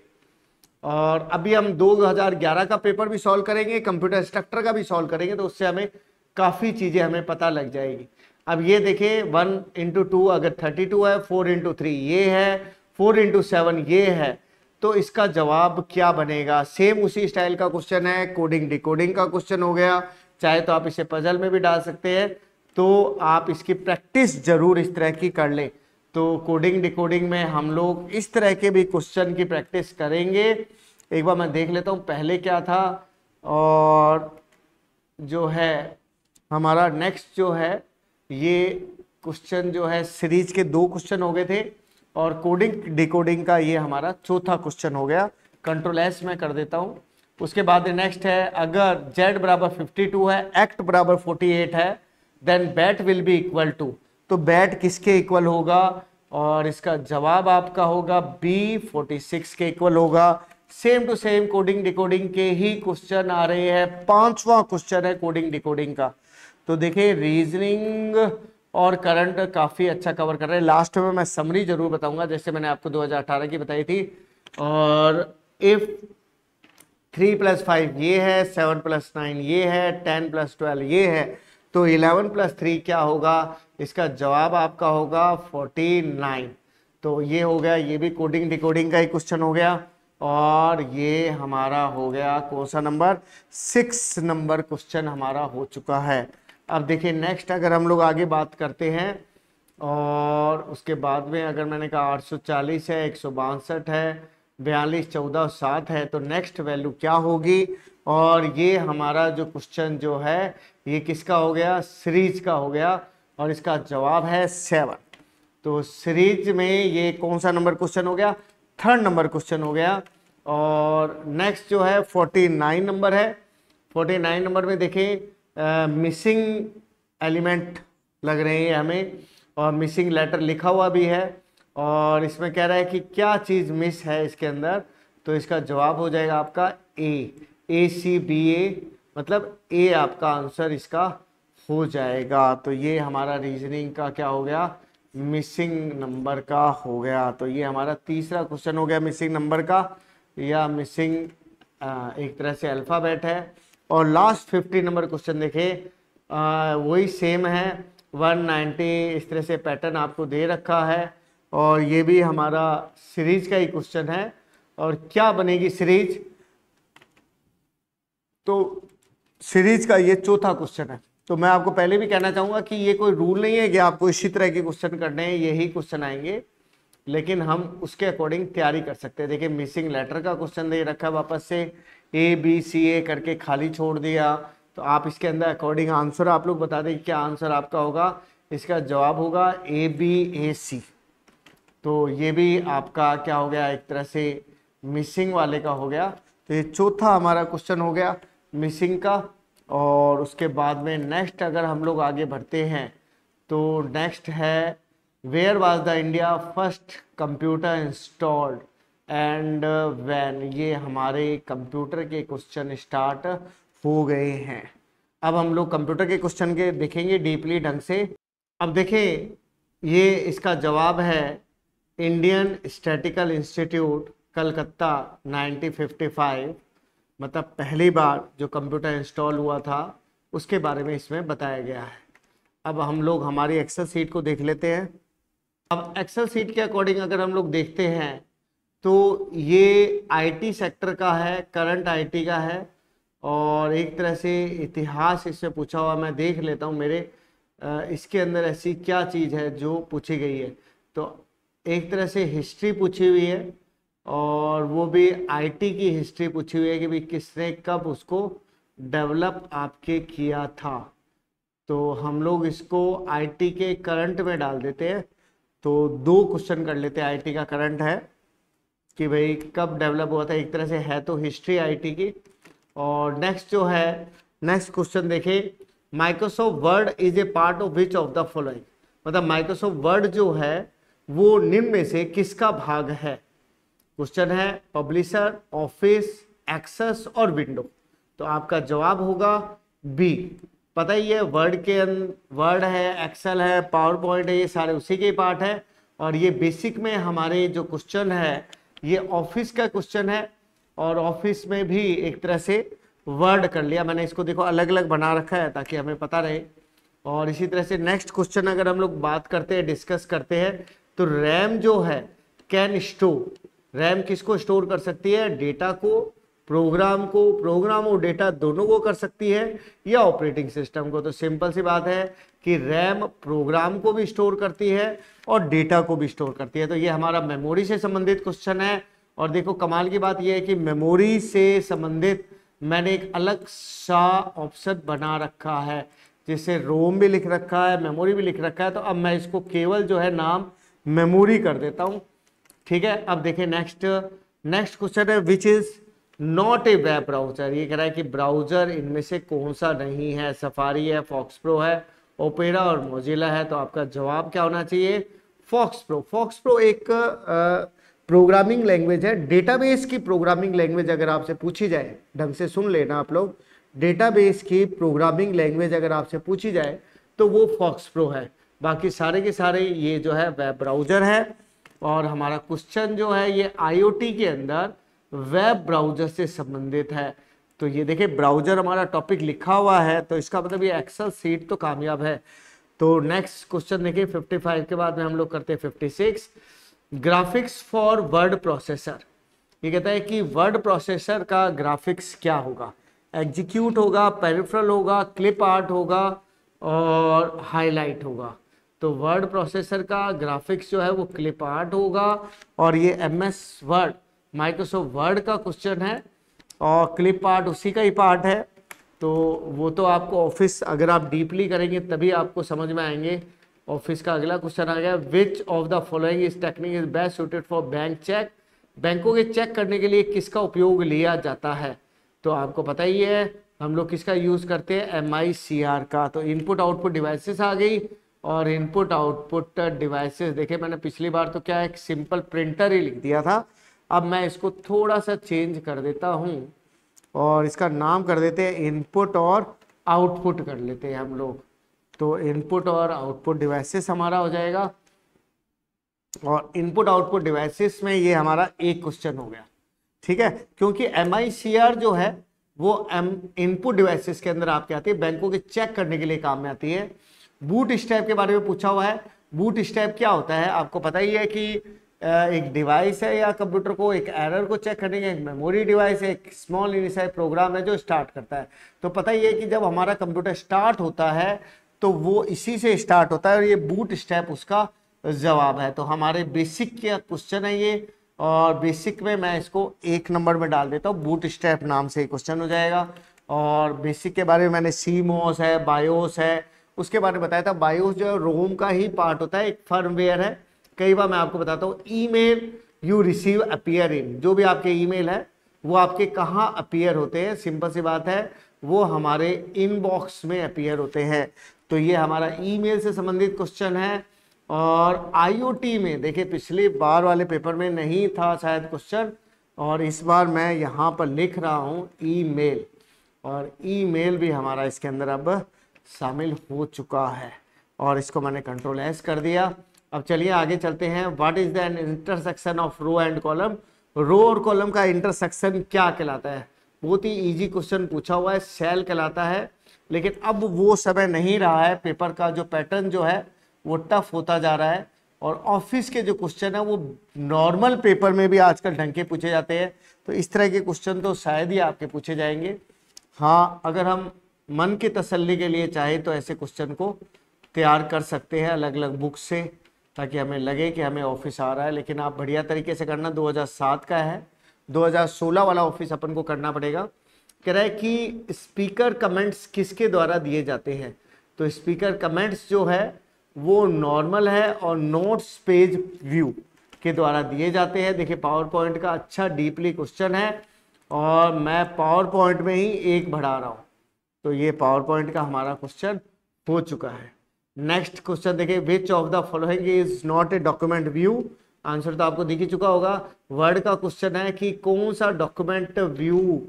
और अभी हम 2011 का पेपर भी सॉल्व करेंगे, कंप्यूटर स्ट्रक्चर का भी सॉल्व करेंगे, तो उससे हमें काफी चीजें हमें पता लग जाएगी। अब ये देखिए 1 × 2 अगर 32 है, 4 × 3 ये है, 4 × 7 ये है। तो इसका जवाब क्या बनेगा। सेम उसी स्टाइल का क्वेश्चन है, कोडिंग डिकोडिंग का क्वेश्चन हो गया। चाहे तो आप इसे पजल में भी डाल सकते हैं। तो आप इसकी प्रैक्टिस जरूर इस तरह की कर लें। तो कोडिंग डिकोडिंग में हम लोग इस तरह के भी क्वेश्चन की प्रैक्टिस करेंगे। एक बार मैं देख लेता हूँ पहले क्या था। और जो है हमारा नेक्स्ट जो है ये क्वेश्चन जो है सीरीज के 2 क्वेश्चन हो गए थे और कोडिंग डिकोडिंग का ये हमारा चौथा क्वेश्चन हो गया। कंट्रोल S में कर देता हूँ। उसके बाद नेक्स्ट है अगर Z बराबर 52 है, एक्ट बराबर 48 है, then bat will be equal to, तो बैट किसके इक्वल होगा, और इसका जवाब आपका होगा बी 46 के इक्वल होगा। Same to same coding decoding के ही क्वेश्चन आ रहे हैं, 5वां क्वेश्चन है कोडिंग डिकोडिंग का। तो देखिए रीजनिंग और करंट काफी अच्छा कवर कर रहे हैं। लास्ट में मैं समरी जरूर बताऊंगा, जैसे मैंने आपको 2018 की बताई थी। और इफ 3 + 5 ये है, 7 + 9 ये है, 10 + 12 ये है, तो 11 + 3 क्या होगा, इसका जवाब आपका होगा 49। तो ये हो गया, ये भी कोडिंग डिकोडिंग का ही क्वेश्चन हो गया। और ये हमारा हो गया कौन सा नंबर, 6 नंबर क्वेश्चन हमारा हो चुका है। अब देखिए नेक्स्ट अगर हम लोग आगे बात करते हैं, और उसके बाद में अगर मैंने कहा 840 है, 162 है, 42, 14, 7 है, तो नेक्स्ट वैल्यू क्या होगी। और ये हमारा जो क्वेश्चन जो है ये किसका हो गया, सीरीज का हो गया, और इसका जवाब है 7। तो सीरीज में ये कौन सा नंबर क्वेश्चन हो गया, 3rd नंबर क्वेश्चन हो गया। और नेक्स्ट जो है 49 नंबर है। 49 नंबर में देखें मिसिंग एलिमेंट लग रहे हैं हमें, और मिसिंग लेटर लिखा हुआ भी है, और इसमें कह रहा है कि क्या चीज़ मिस है इसके अंदर। तो इसका जवाब हो जाएगा आपका ACBA, मतलब ए आपका आंसर इसका हो जाएगा। तो ये हमारा रीजनिंग का क्या हो गया, मिसिंग नंबर का हो गया। तो ये हमारा तीसरा क्वेश्चन हो गया मिसिंग नंबर का, या मिसिंग एक तरह से अल्फ़ाबेट है। और लास्ट 50 नंबर क्वेश्चन देखें, वही सेम है, 190 इस तरह से पैटर्न आपको दे रखा है, और ये भी हमारा सीरीज का ही क्वेश्चन है। और क्या बनेगी सीरीज, तो सीरीज का ये चौथा क्वेश्चन है। तो मैं आपको पहले भी कहना चाहूंगा कि ये कोई रूल नहीं है कि आपको इसी तरह के क्वेश्चन करने हैं, यही क्वेश्चन आएंगे, लेकिन हम उसके अकॉर्डिंग तैयारी कर सकते हैं। देखिए मिसिंग लेटर का क्वेश्चन दे रखा है, वापस से ABCA करके खाली छोड़ दिया, तो आप इसके अंदर अकॉर्डिंग आंसर आप लोग बता दें क्या आंसर आपका होगा। इसका जवाब होगा ABAC। तो ये भी आपका क्या हो गया, एक तरह से मिसिंग वाले का हो गया। तो ये चौथा हमारा क्वेश्चन हो गया मिसिंग का। और उसके बाद में नेक्स्ट अगर हम लोग आगे बढ़ते हैं, तो नेक्स्ट है where was the India first computer installed and when. ये हमारे कंप्यूटर के क्वेश्चन स्टार्ट हो गए हैं। अब हम लोग कंप्यूटर के क्वेश्चन के देखेंगे डीपली ढंग से। अब देखें ये इसका जवाब है इंडियन स्टैटिकल इंस्टीट्यूट कलकत्ता 1955, मतलब पहली बार जो कंप्यूटर इंस्टॉल हुआ था उसके बारे में इसमें बताया गया है। अब हम लोग हमारी एक्सेल सीट को देख लेते हैं। अब एक्सेल सीट के अकॉर्डिंग अगर हम लोग देखते हैं, तो ये IT सेक्टर का है, करंट IT का है, और एक तरह से इतिहास इससे पूछा हुआ। मैं देख लेता हूँ मेरे इसके अंदर ऐसी क्या चीज़ है जो पूछी गई है। तो एक तरह से हिस्ट्री पूछी हुई है, और वो भी IT की हिस्ट्री पूछी हुई है कि भाई किसने कब उसको डेवलप आपके किया था। तो हम लोग इसको IT के करंट में डाल देते हैं। तो 2 क्वेश्चन कर लेते हैं। IT का करंट है कि भाई कब डेवलप हुआ था, एक तरह से है तो हिस्ट्री IT की। और नेक्स्ट जो है, नेक्स्ट क्वेश्चन देखिए, Microsoft Word is a part of which of the following, मतलब माइक्रोसॉफ्ट वर्ड जो है वो निम्न में से किसका भाग है। क्वेश्चन है पब्लिशर, ऑफिस, एक्सेस और विंडो। तो आपका जवाब होगा बी। पता ही है वर्ड के वर्ड है, एक्सेल है, पावर पॉइंट है, ये सारे उसी के पार्ट है। और ये बेसिक में हमारे जो क्वेश्चन है ये ऑफिस का क्वेश्चन है, और ऑफिस में भी एक तरह से वर्ड कर लिया मैंने। इसको देखो अलग अलग बना रखा है ताकि हमें पता रहे। और इसी तरह से नेक्स्ट क्वेश्चन अगर हम लोग बात करते हैं, डिस्कस करते हैं, तो रैम जो है कैन स्टोर, रैम किसको स्टोर कर सकती है, डेटा को, प्रोग्राम को, प्रोग्राम और डेटा दोनों को कर सकती है, या ऑपरेटिंग सिस्टम को। तो सिंपल सी बात है कि रैम प्रोग्राम को भी स्टोर करती है और डेटा को भी स्टोर करती है। तो ये हमारा मेमोरी से संबंधित क्वेश्चन है। और देखो कमाल की बात यह है कि मेमोरी से संबंधित मैंने एक अलग सा ऑप्शन बना रखा है, जिसे रोम भी लिख रखा है, मेमोरी भी लिख रखा है। तो अब मैं इसको केवल जो है नाम मेमोरी कर देता हूं। ठीक है, अब देखें नेक्स्ट क्वेश्चन है which is not a web browser. ये कह रहा है कि ब्राउजर इनमें से कौन सा नहीं है, सफारी है, फॉक्स प्रो है, ओपेरा और मोजिला है। तो आपका जवाब क्या होना चाहिए? FoxPro. फॉक्स प्रो एक प्रोग्रामिंग लैंग्वेज है, डेटाबेस की प्रोग्रामिंग लैंग्वेज अगर आपसे पूछी जाए, ढंग से सुन लेना आप लोग, डेटाबेस की प्रोग्रामिंग लैंग्वेज अगर आपसे पूछी जाए तो वो फॉक्स प्रो है। बाकी सारे के सारे ये जो है वेब ब्राउजर है। और हमारा क्वेश्चन जो है ये आईओटी के अंदर वेब ब्राउजर से संबंधित है। तो ये देखिए ब्राउजर हमारा टॉपिक लिखा हुआ है, तो इसका मतलब ये एक्सेल सीट तो कामयाब है। तो नेक्स्ट क्वेश्चन देखिए 55 के बाद में हम लोग करते हैं 56, ग्राफिक्स फॉर वर्ड प्रोसेसर। ये कहता है कि वर्ड प्रोसेसर का ग्राफिक्स क्या होगा? एग्जीक्यूट होगा, पेरिफेरल होगा, क्लिप आर्ट होगा और हाईलाइट होगा। तो वर्ड प्रोसेसर का ग्राफिक्स जो है वो क्लिप आर्ट होगा। और ये एमएस वर्ड, माइक्रोसॉफ्ट वर्ड का क्वेश्चन है और क्लिप आर्ट उसी का ही पार्ट है। तो वो तो आपको ऑफिस अगर आप डीपली करेंगे तभी आपको समझ में आएंगे। ऑफिस का अगला क्वेश्चन आ गया, which of the following is technique is best suited for bank cheque. बैंकों के चेक करने के लिए किसका उपयोग लिया जाता है? तो आपको पता ही है हम लोग किसका यूज करते हैं, MICR का। तो इनपुट आउटपुट डिवाइसेस आ गई। और इनपुट आउटपुट डिवाइसेस देखिए मैंने पिछली बार तो क्या एक सिंपल प्रिंटर ही लिख दिया था, अब मैं इसको थोड़ा सा चेंज कर देता हूं और इसका नाम कर देते हैं इनपुट और आउटपुट कर लेते हैं हम लोग। तो इनपुट और आउटपुट डिवाइसेस हमारा हो जाएगा। और इनपुट आउटपुट डिवाइसेस में ये हमारा एक क्वेश्चन हो गया, ठीक है। क्योंकि MICR जो है वो इनपुट डिवाइसेस के अंदर आपके आती है, बैंकों के चेक करने के लिए काम में आती है। बूट स्ट्रैप के बारे में पूछा हुआ है। बूट स्ट्रैप क्या होता है? आपको पता ही है कि एक डिवाइस है या कंप्यूटर को एक एरर को चेक करने के, एक मेमोरी डिवाइस है, एक स्मॉल इनिशियल प्रोग्राम है जो स्टार्ट करता है। तो पता ही है कि जब हमारा कंप्यूटर स्टार्ट होता है तो वो इसी से स्टार्ट होता है और ये बूट स्ट्रैप उसका जवाब है। तो हमारे बेसिक का क्वेश्चन है ये, और बेसिक में मैं इसको 1 नंबर में डाल देता हूँ, बूट स्ट्रैप नाम से क्वेश्चन हो जाएगा। और बेसिक के बारे में मैंने सीमोस है, बायोस है, उसके बारे में बताया था। बायोस जो है रोम का ही पार्ट होता है, एक फर्मवेयर है। कई बार मैं आपको बताता हूँ, email you receive appear in, जो भी आपके ईमेल है वो आपके कहाँ अपीयर होते हैं? सिंपल सी बात है, वो हमारे इनबॉक्स में अपीयर होते हैं। तो ये हमारा ईमेल से संबंधित क्वेश्चन है। और आईओटी में देखिए पिछली बार वाले पेपर में नहीं था शायद क्वेश्चन, और इस बार मैं यहाँ पर लिख रहा हूँ ईमेल, और ईमेल भी हमारा इसके अंदर अब शामिल हो चुका है और इसको मैंने कंट्रोल एस कर दिया। अब चलिए आगे चलते हैं। What is the intersection of row and column? Row और कॉलम का इंटरसेक्शन क्या कहलाता है? बहुत ही इजी क्वेश्चन पूछा हुआ है, सेल कहलाता है। लेकिन अब वो समय नहीं रहा है, पेपर का जो पैटर्न जो है वो टफ होता जा रहा है और ऑफिस के जो क्वेश्चन है वो नॉर्मल पेपर में भी आजकल ढंग के पूछे जाते हैं। तो इस तरह के क्वेश्चन तो शायद ही आपके पूछे जाएंगे। हाँ, अगर हम मन की तसल्ली के लिए चाहे तो ऐसे क्वेश्चन को तैयार कर सकते हैं अलग अलग बुक से, ताकि हमें लगे कि हमें ऑफिस आ रहा है। लेकिन आप बढ़िया तरीके से करना, 2007 का है, 2016 वाला ऑफिस अपन को करना पड़ेगा। कह रहा है कि स्पीकर कमेंट्स किसके द्वारा दिए जाते हैं? तो स्पीकर कमेंट्स जो है वो नॉर्मल है और नोट्स पेज व्यू के द्वारा दिए जाते हैं। देखिए पावर पॉइंट का अच्छा डीपली क्वेश्चन है और मैं पावर पॉइंट में ही 1 बढ़ा रहा हूँ। तो ये पावर पॉइंट का हमारा क्वेश्चन हो चुका है। नेक्स्ट क्वेश्चन देखिए, which of the following is not a document view? Answer तो आपको दिख ही चुका होगा। वर्ड का क्वेश्चन है कि कौन सा डॉक्यूमेंट व्यू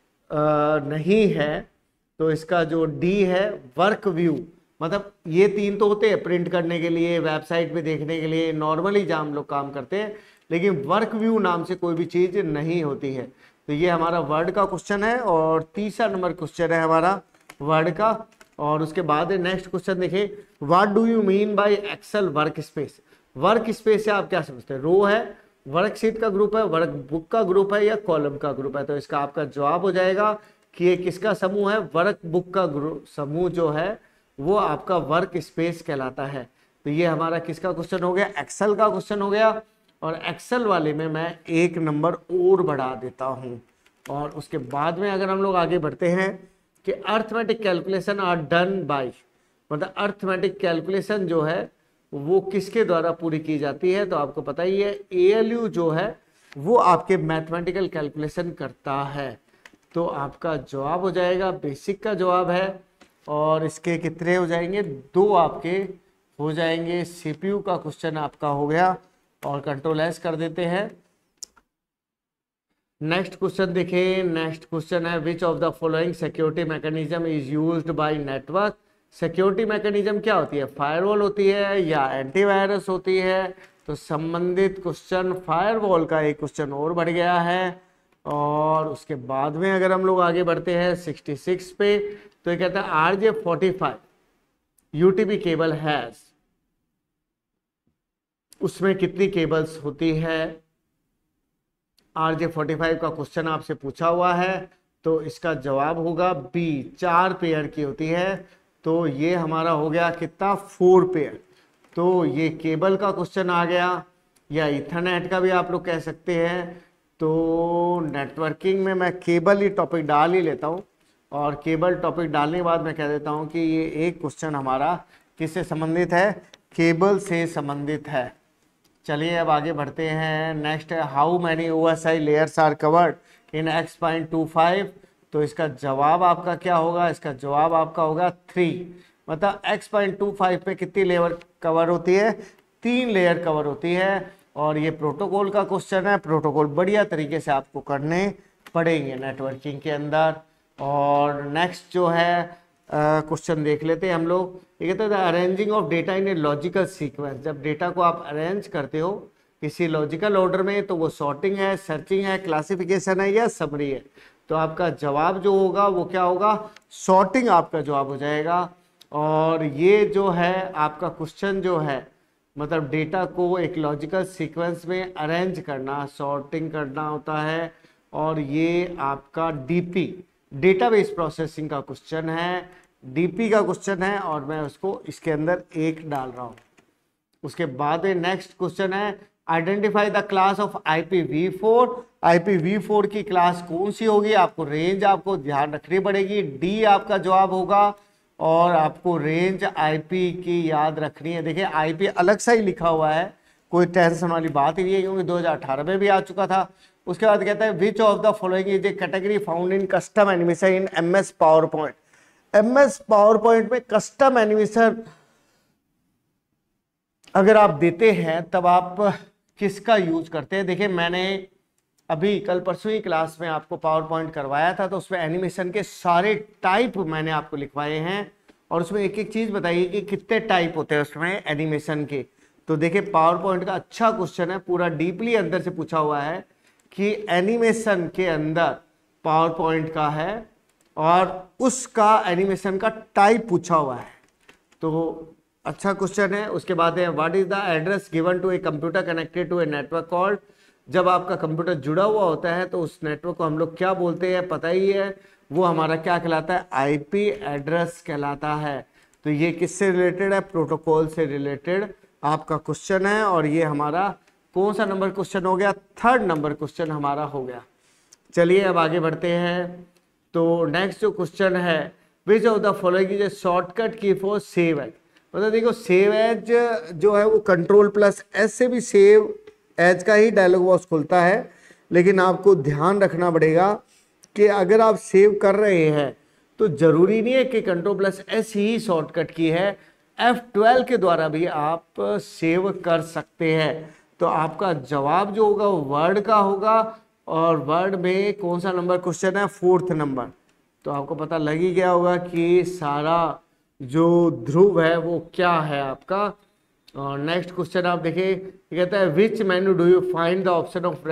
नहीं है? तो इसका जो डी है वर्क व्यू। मतलब ये 3 तो होते हैं प्रिंट करने के लिए, वेबसाइट पे देखने के लिए, नॉर्मली जहाँ हम लोग काम करते हैं, लेकिन वर्क व्यू नाम से कोई भी चीज नहीं होती है। तो ये हमारा वर्ड का क्वेश्चन है और तीसरा नंबर क्वेश्चन है हमारा वर्ड का। और उसके बाद नेक्स्ट क्वेश्चन देखिए, what do you mean by Excel work space? Work space से आप क्या समझते हैं? रो है, वर्कशीट का ग्रुप है, वर्क बुक का ग्रुप है या कॉलम का ग्रुप है? तो इसका आपका जवाब हो जाएगा कि ये किसका समूह है? वर्क बुक का समूह जो है वो आपका वर्क स्पेस कहलाता है। तो ये हमारा किसका क्वेश्चन हो गया? एक्सेल का क्वेश्चन हो गया। और एक्सेल वाले में मैं 1 नंबर और बढ़ा देता हूं। और उसके बाद में अगर हम लोग आगे बढ़ते हैं कि arithmetic calculation are done by, मतलब अर्थमेटिक कैलकुलेशन जो है वो किसके द्वारा पूरी की जाती है? तो आपको पता ही है ALU जो है वो आपके मैथमेटिकल कैलकुलेशन करता है। तो आपका जवाब हो जाएगा, बेसिक का जवाब है और इसके कितने हो जाएंगे, 2 आपके हो जाएंगे। सीपीयू का क्वेश्चन आपका हो गया और कंट्रोल एस कर देते हैं। नेक्स्ट क्वेश्चन देखिए, नेक्स्ट क्वेश्चन है which of the following security mechanism is used by network. Security mechanism क्या होती है, फायरवॉल होती है या एंटीवायरस होती है। तो संबंधित क्वेश्चन फायरवॉल का एक क्वेश्चन और बढ़ गया है। और उसके बाद में अगर हम लोग आगे बढ़ते हैं 66 पे, तो ये कहता है RJ45 UTP केबल हैज, उसमें कितनी केबल्स होती है। RJ45 का क्वेश्चन आपसे पूछा हुआ है, तो इसका जवाब होगा बी, 4 पेयर की होती है। तो ये हमारा हो गया कितना, 4 पेयर। तो ये केबल का क्वेश्चन आ गया, या इथरनेट का भी आप लोग कह सकते हैं। तो नेटवर्किंग में मैं केबल ही टॉपिक डाल ही लेता हूँ, और केबल टॉपिक डालने के बाद मैं कह देता हूँ कि ये एक क्वेश्चन हमारा किससे संबंधित है, केबल से संबंधित है। चलिए अब आगे बढ़ते हैं। नेक्स्ट है how many OSI layers are covered in X.25। तो इसका जवाब आपका क्या होगा, इसका जवाब आपका होगा 3। मतलब X.25 पे कितनी लेयर कवर होती है, 3 लेयर कवर होती है। और ये प्रोटोकॉल का क्वेश्चन है, प्रोटोकॉल बढ़िया तरीके से आपको करने पड़ेंगे नेटवर्किंग के अंदर। और नेक्स्ट जो है क्वेश्चन देख लेते हैं हम लोग। ये कहते हैं arranging of data in a logical sequence. जब डेटा को आप अरेंज करते हो किसी लॉजिकल ऑर्डर में, तो वो सॉर्टिंग है, सर्चिंग है, क्लासिफिकेशन है या समरी है। तो आपका जवाब जो होगा वो क्या होगा, सॉर्टिंग आपका जवाब हो जाएगा। और ये जो है आपका क्वेश्चन जो है, मतलब डेटा को एक लॉजिकल सीक्वेंस में अरेंज करना, सॉर्टिंग करना होता है। और ये आपका डीपी, डेटाबेस प्रोसेसिंग का क्वेश्चन है, डीपी का क्वेश्चन है, और मैं उसको इसके अंदर 1 डाल रहा हूँ। उसके बाद नेक्स्ट क्वेश्चन है identify the class of IPv4। IPv4 की क्लास कौन सी होगी, आपको रेंज आपको ध्यान रखनी पड़ेगी, डी आपका जवाब होगा। और आपको रेंज IP की याद रखनी है। देखिए IP अलग सा ही लिखा हुआ है, कोई टेंशन वाली बात ही नहीं है, क्योंकि 2018 में भी आ चुका था। उसके बाद कहता है which of the following is a category found in custom animation in MS PowerPoint। MS PowerPoint में कस्टम एनिमेशन अगर आप देते हैं तब आप किसका यूज करते हैं। देखिए मैंने अभी कल परसों ही क्लास में आपको PowerPoint करवाया था, तो उसमें एनिमेशन के सारे टाइप मैंने आपको लिखवाए हैं, और उसमें एक एक चीज बताइए कि कितने टाइप होते हैं उसमें एनिमेशन के। तो देखिए PowerPoint का अच्छा क्वेश्चन है, पूरा डीपली अंदर से पूछा हुआ है कि एनिमेशन के अंदर PowerPoint का है और उसका एनिमेशन का टाइप पूछा हुआ है, तो अच्छा क्वेश्चन है। उसके बाद है what is the address given to a computer connected to a network called. जब आपका कंप्यूटर जुड़ा हुआ होता है तो उस नेटवर्क को हम लोग क्या बोलते हैं, पता ही है, वो हमारा क्या कहलाता है, IP एड्रेस कहलाता है। तो ये किससे रिलेटेड है, प्रोटोकॉल से रिलेटेड आपका क्वेश्चन है। और ये हमारा कौन सा नंबर क्वेश्चन हो गया, 3rd नंबर क्वेश्चन हमारा हो गया। चलिए अब आगे बढ़ते हैं। तो नेक्स्ट जो क्वेश्चन है which of the following is a shortcut key for save as. मतलब देखो सेव एज जो है वो Ctrl+S से भी सेव एज का ही डायलॉग बॉक्स खुलता है, लेकिन आपको ध्यान रखना पड़ेगा कि अगर आप सेव कर रहे हैं तो जरूरी नहीं है कि Ctrl+S ही शॉर्टकट की है, F12 के द्वारा भी आप सेव कर सकते हैं। तो आपका जवाब जो होगा वो वर्ड का होगा, और वर्ड में कौन सा नंबर क्वेश्चन है, 4th नंबर। तो आपको पता लग ही गया होगा कि सारा जो ध्रुव है वो क्या है आपका। और नेक्स्ट क्वेश्चन आप देखिए, कहता है which menu do you find the option of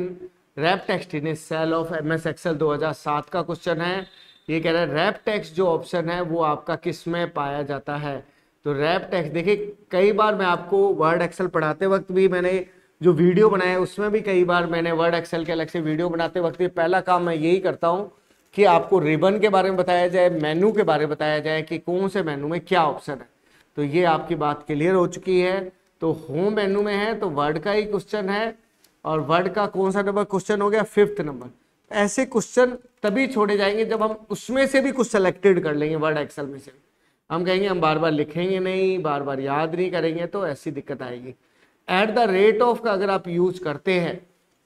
wrap text in a cell of MS Excel। 2007 का क्वेश्चन है। ये कह रहा है रैप टेक्स्ट जो ऑप्शन है वो आपका किस में पाया जाता है। तो रैप टेक्स्ट देखिए कई बार मैं आपको वर्ड एक्सेल पढ़ाते वक्त भी मैंने जो वीडियो बनाया उसमें भी कई बार मैंने वर्ड एक्सेल के अलग से वीडियो बनाते वक्त भी पहला काम मैं यही करता हूँ कि आपको रिबन के बारे में बताया जाए, मेनू के बारे में बताया जाए कि कौन से मेनू में क्या ऑप्शन है। तो ये आपकी बात क्लियर हो चुकी है। तो होम मेनू में है तो वर्ड का ही क्वेश्चन है, और वर्ड का कौन सा नंबर क्वेश्चन हो गया, 5th नंबर। ऐसे क्वेश्चन तभी छोड़े जाएंगे जब हम उसमें से भी कुछ सेलेक्टेड कर लेंगे, वर्ड एक्सेल में से। हम कहेंगे हम बार बार लिखेंगे नहीं, बार बार याद नहीं करेंगे, तो ऐसी दिक्कत आएगी। एट द रेट ऑफ का अगर आप यूज करते हैं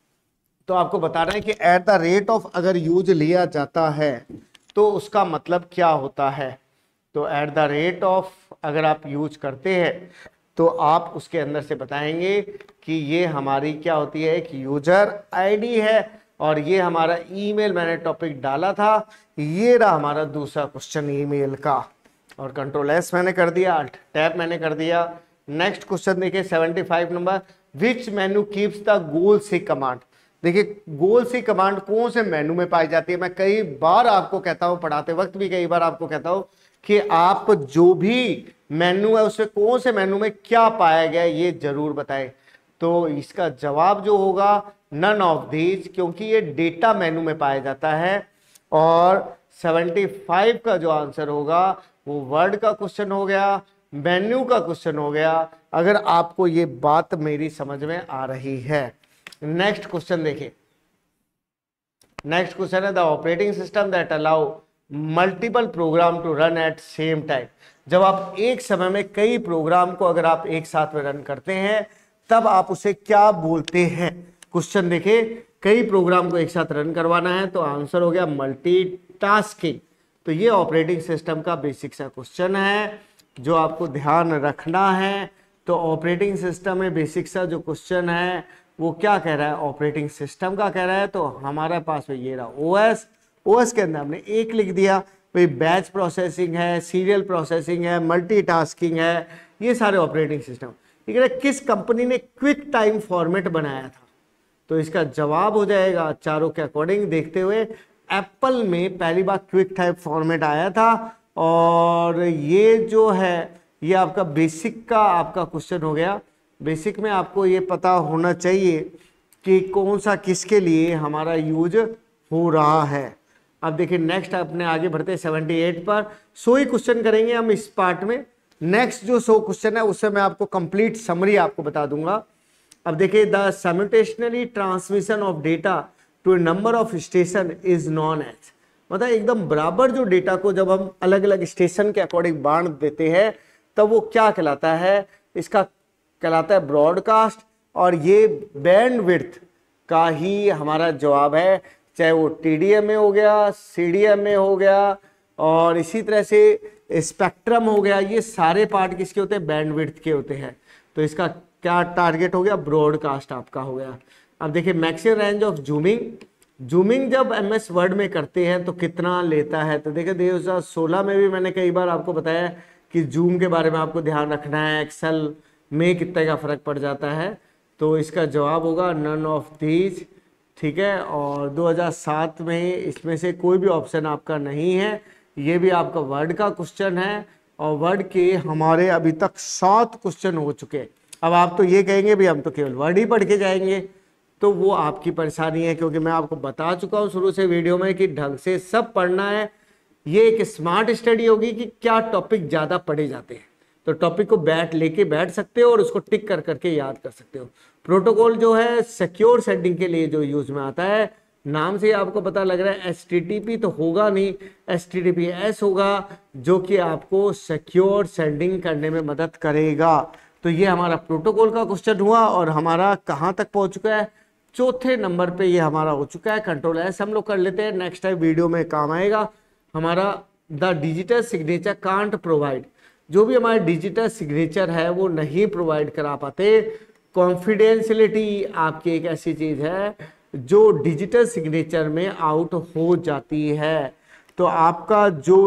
तो आपको बता रहे हैं कि एट द रेट ऑफ अगर यूज लिया जाता है तो उसका मतलब क्या होता है। तो एट द रेट ऑफ अगर आप यूज करते हैं तो आप उसके अंदर से बताएंगे कि ये हमारी क्या होती है, एक यूजर आईडी है और ये हमारा ईमेल मैंने टॉपिक डाला था। ये रहा हमारा दूसरा क्वेश्चन ईमेल का, और कंट्रोल एस मैंने कर दिया, अल्ट टैब मैंने कर दिया। नेक्स्ट क्वेश्चन देखिए 75 number, which menu keeps the goal seek command. देखिए गोल सी कमांड कौन से मेन्यू में पाई जाती है। मैं कई बार आपको कहता हूं, पढ़ाते वक्त भी कई बार आपको कहता हूं कि आप जो भी मेन्यू है उसमें कौन से मेन्यू में क्या पाया गया ये जरूर बताएं। तो इसका जवाब जो होगा नन ऑफ दीज, क्योंकि ये डेटा मेन्यू में पाया जाता है। और 75 का जो आंसर होगा वो वर्ड का क्वेश्चन हो गया, मेन्यू का क्वेश्चन हो गया, अगर आपको ये बात मेरी समझ में आ रही है। नेक्स्ट क्वेश्चन देखिए, नेक्स्ट क्वेश्चन है the operating system that allow multiple program to run at same time. जब आप एक समय में कई प्रोग्राम को अगर आप एक साथ में रन करते हैं तब आप उसे क्या बोलते हैं। क्वेश्चन देखिए, कई प्रोग्राम को एक साथ रन करवाना है तो आंसर हो गया मल्टीटास्किंग। तो ये ऑपरेटिंग सिस्टम का बेसिक सा क्वेश्चन है जो आपको ध्यान रखना है। तो ऑपरेटिंग सिस्टम में बेसिक सा जो क्वेश्चन है वो क्या कह रहा है, ऑपरेटिंग सिस्टम का कह रहा है। तो हमारे पास में ये रहा ओएस, ओएस के अंदर हमने एक लिख दिया, भाई बैच प्रोसेसिंग है, सीरियल प्रोसेसिंग है, मल्टीटास्किंग है, ये सारे ऑपरेटिंग सिस्टम। ठीक है, किस कंपनी ने क्विक टाइम फॉर्मेट बनाया था। तो इसका जवाब हो जाएगा चारों के अकॉर्डिंग देखते हुए एप्पल में पहली बार क्विक टाइम फॉर्मेट आया था। और ये जो है ये आपका बेसिक का आपका क्वेश्चन हो गया। बेसिक में आपको ये पता होना चाहिए कि कौन सा किसके लिए हमारा यूज हो रहा है। अब देखिए नेक्स्ट अपने आगे बढ़ते हैं 78 पर। 100 ही क्वेश्चन करेंगे हम इस पार्ट में। नेक्स्ट जो 100 क्वेश्चन है उससे मैं आपको कंप्लीट समरी आपको बता दूंगा। अब देखिए the simultaneously transmission of data to a number of station is known as, मतलब एकदम बराबर जो डेटा को जब हम अलग अलग स्टेशन के अकॉर्डिंग बांट देते हैं तब वो क्या कहलाता है, इसका कहलाता है ब्रॉडकास्ट। और ये बैंडविड्थ का ही हमारा जवाब है, चाहे वो टीडीएम में हो गया, सीडीएम में हो गया और इसी तरह से स्पेक्ट्रम हो गया, ये सारे पार्ट किसके होते हैं, बैंडविड्थ के होते हैं। तो इसका क्या टारगेट हो गया, ब्रॉडकास्ट आपका हो गया। अब देखिए maximum range of zooming, zooming जब एमएस वर्ड में करते हैं तो कितना लेता है। तो देखिए 2016 में भी मैंने कई बार आपको बताया कि जूम के बारे में आपको ध्यान रखना है, एक्सेल में कितने का फर्क पड़ जाता है। तो इसका जवाब होगा नन ऑफ दीज। ठीक है, और 2007 में इसमें से कोई भी ऑप्शन आपका नहीं है। ये भी आपका वर्ड का क्वेश्चन है और वर्ड के हमारे अभी तक 7 क्वेश्चन हो चुके हैं। अब आप तो ये कहेंगे भी हम तो केवल वर्ड ही पढ़ के जाएंगे, तो वो आपकी परेशानी है, क्योंकि मैं आपको बता चुका हूँ शुरू से वीडियो में कि ढंग से सब पढ़ना है। ये एक स्मार्ट स्टडी होगी कि क्या टॉपिक ज़्यादा पढ़े जाते हैं। तो टॉपिक को लेके बैठ सकते हो और उसको टिक कर करके याद कर सकते हो। प्रोटोकॉल जो है सिक्योर सेंडिंग के लिए जो यूज में आता है, नाम से आपको पता लग रहा है HTTP तो होगा नहीं, HTTPS होगा, जो कि आपको सिक्योर सेंडिंग करने में मदद करेगा। तो ये हमारा प्रोटोकॉल का क्वेश्चन हुआ और हमारा कहाँ तक पहुंच चुका है, चौथे नंबर पे ये हमारा हो चुका है। कंट्रोल एस हम लोग कर लेते हैं, नेक्स्ट टाइम वीडियो में काम आएगा हमारा। The digital signature can't provide, जो भी हमारे डिजिटल सिग्नेचर है वो नहीं प्रोवाइड करा पाते। कॉन्फिडेंशियलिटी आपकी एक ऐसी चीज है जो डिजिटल सिग्नेचर में आउट हो जाती है। तो आपका जो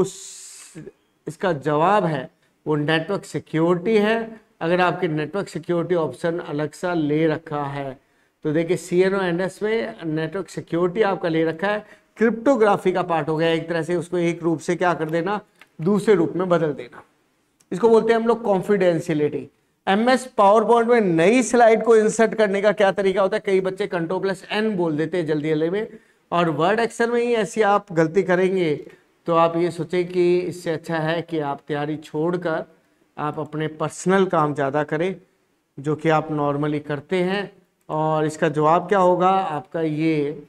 इसका जवाब है वो नेटवर्क सिक्योरिटी है। अगर आपके नेटवर्क सिक्योरिटी ऑप्शन अलग सा ले रखा है तो देखिए CNONS में नेटवर्क सिक्योरिटी आपका ले रखा है, क्रिप्टोग्राफी का पार्ट हो गया एक तरह से, उसको एक रूप से क्या कर देना, दूसरे रूप में बदल देना। इसको बोलते हैं हम लोग कॉन्फिडेंशियलिटी। MS पावर पॉइंट में नई स्लाइड को इंसर्ट करने का क्या तरीका होता है, कई बच्चे Ctrl+N बोल देते हैं जल्दी जल्दी में, और वर्ड एक्सेल में ही ऐसी आप गलती करेंगे तो आप ये सोचें कि इससे अच्छा है कि आप तैयारी छोड़कर आप अपने पर्सनल काम ज़्यादा करें जो कि आप नॉर्मली करते हैं। और इसका जवाब क्या होगा आपका, ये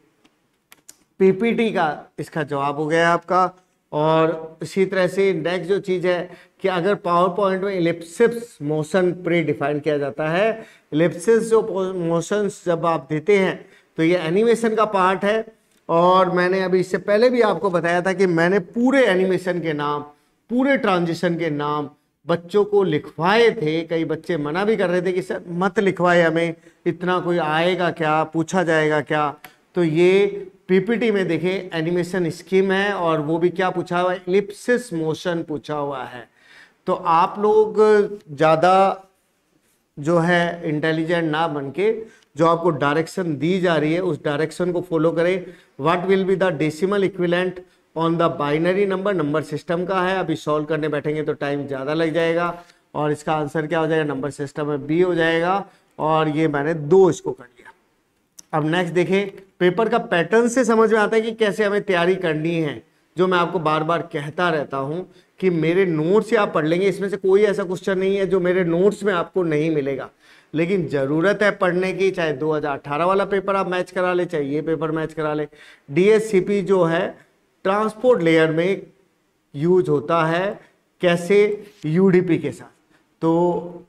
PPT का इसका जवाब हो गया आपका। और इसी तरह से नेक्स्ट जो चीज़ है कि अगर पावर पॉइंट में इलिप्सिस मोशन प्री डिफाइन किया जाता है, इलिप्सिस जो मोशंस जब आप देते हैं तो ये एनिमेशन का पार्ट है। और मैंने अभी इससे पहले भी आपको बताया था कि मैंने पूरे एनिमेशन के नाम, पूरे ट्रांजिशन के नाम बच्चों को लिखवाए थे। कई बच्चे मना भी कर रहे थे कि सर मत लिखवाए, हमें इतना कोई आएगा क्या, पूछा जाएगा क्या। तो ये पीपीटी में देखें एनिमेशन स्कीम है और वो भी क्या पूछा हुआ है, इलिप्सिस मोशन पूछा हुआ है। तो आप लोग ज़्यादा जो है इंटेलिजेंट ना बन के जो आपको डायरेक्शन दी जा रही है उस डायरेक्शन को फॉलो करें। What will be the decimal equivalent on the binary number, number system का है। अभी सॉल्व करने बैठेंगे तो टाइम ज़्यादा लग जाएगा और इसका आंसर क्या हो जाएगा, नंबर सिस्टम में बी हो जाएगा। और ये मैंने 2 इसको कर लिया। अब नेक्स्ट देखें, पेपर का पैटर्न से समझ में आता है कि कैसे हमें तैयारी करनी है। जो मैं आपको बार बार कहता रहता हूँ कि मेरे नोट्स से आप पढ़ लेंगे, इसमें से कोई ऐसा क्वेश्चन नहीं है जो मेरे नोट्स में आपको नहीं मिलेगा। लेकिन ज़रूरत है पढ़ने की, चाहे 2018 वाला पेपर आप मैच करा ले, चाहे ये पेपर मैच करा ले। डीएससीपी जो है ट्रांसपोर्ट लेयर में यूज होता है, कैसे, यूडीपी के साथ। तो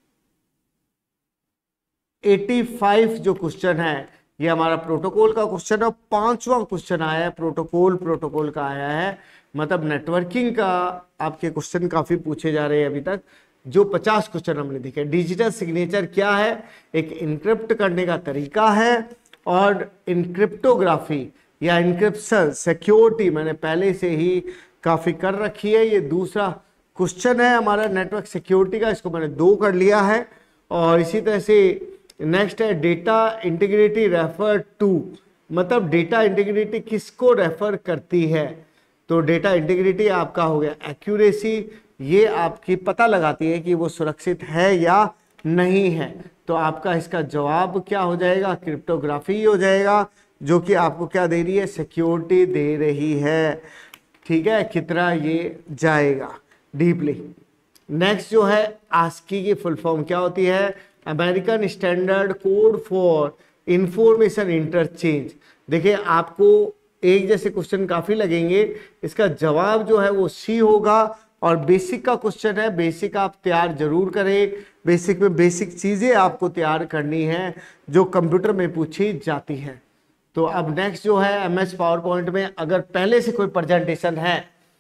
85 जो क्वेश्चन है ये हमारा प्रोटोकॉल का क्वेश्चन है। 5वां क्वेश्चन आया है प्रोटोकॉल का आया है, मतलब नेटवर्किंग का आपके क्वेश्चन काफी पूछे जा रहे हैं अभी तक। जो 50 क्वेश्चन हमने देखे, डिजिटल सिग्नेचर क्या है, एक इनक्रिप्ट करने का तरीका है। और इनक्रिप्टोग्राफी या इनक्रिप्शन सिक्योरिटी मैंने पहले से ही काफी कर रखी है। ये दूसरा क्वेश्चन है हमारा नेटवर्क सिक्योरिटी का, इसको मैंने 2 कर लिया है। और इसी तरह से नेक्स्ट है डेटा इंटीग्रिटी रेफर टू, मतलब डेटा इंटीग्रिटी किसको रेफर करती है। तो डेटा इंटीग्रिटी आपका हो गया एक्यूरेसी, ये आपकी पता लगाती है कि वो सुरक्षित है या नहीं है। तो आपका इसका जवाब क्या हो जाएगा, क्रिप्टोग्राफी हो जाएगा, जो कि आपको क्या दे रही है, सिक्योरिटी दे रही है। ठीक है, कितना ये जाएगा डीपली। नेक्स्ट जो है आस्की की फुल फॉर्म क्या होती है, American Standard Code for Information Interchange. देखिए आपको एक जैसे क्वेश्चन काफी लगेंगे, इसका जवाब जो है वो सी होगा। और बेसिक का क्वेश्चन है, बेसिक आप तैयार जरूर करें। बेसिक में बेसिक चीजें आपको तैयार करनी है जो कंप्यूटर में पूछी जाती है। तो अब नेक्स्ट जो है एमएस पावर पॉइंट में अगर पहले से कोई प्रेजेंटेशन है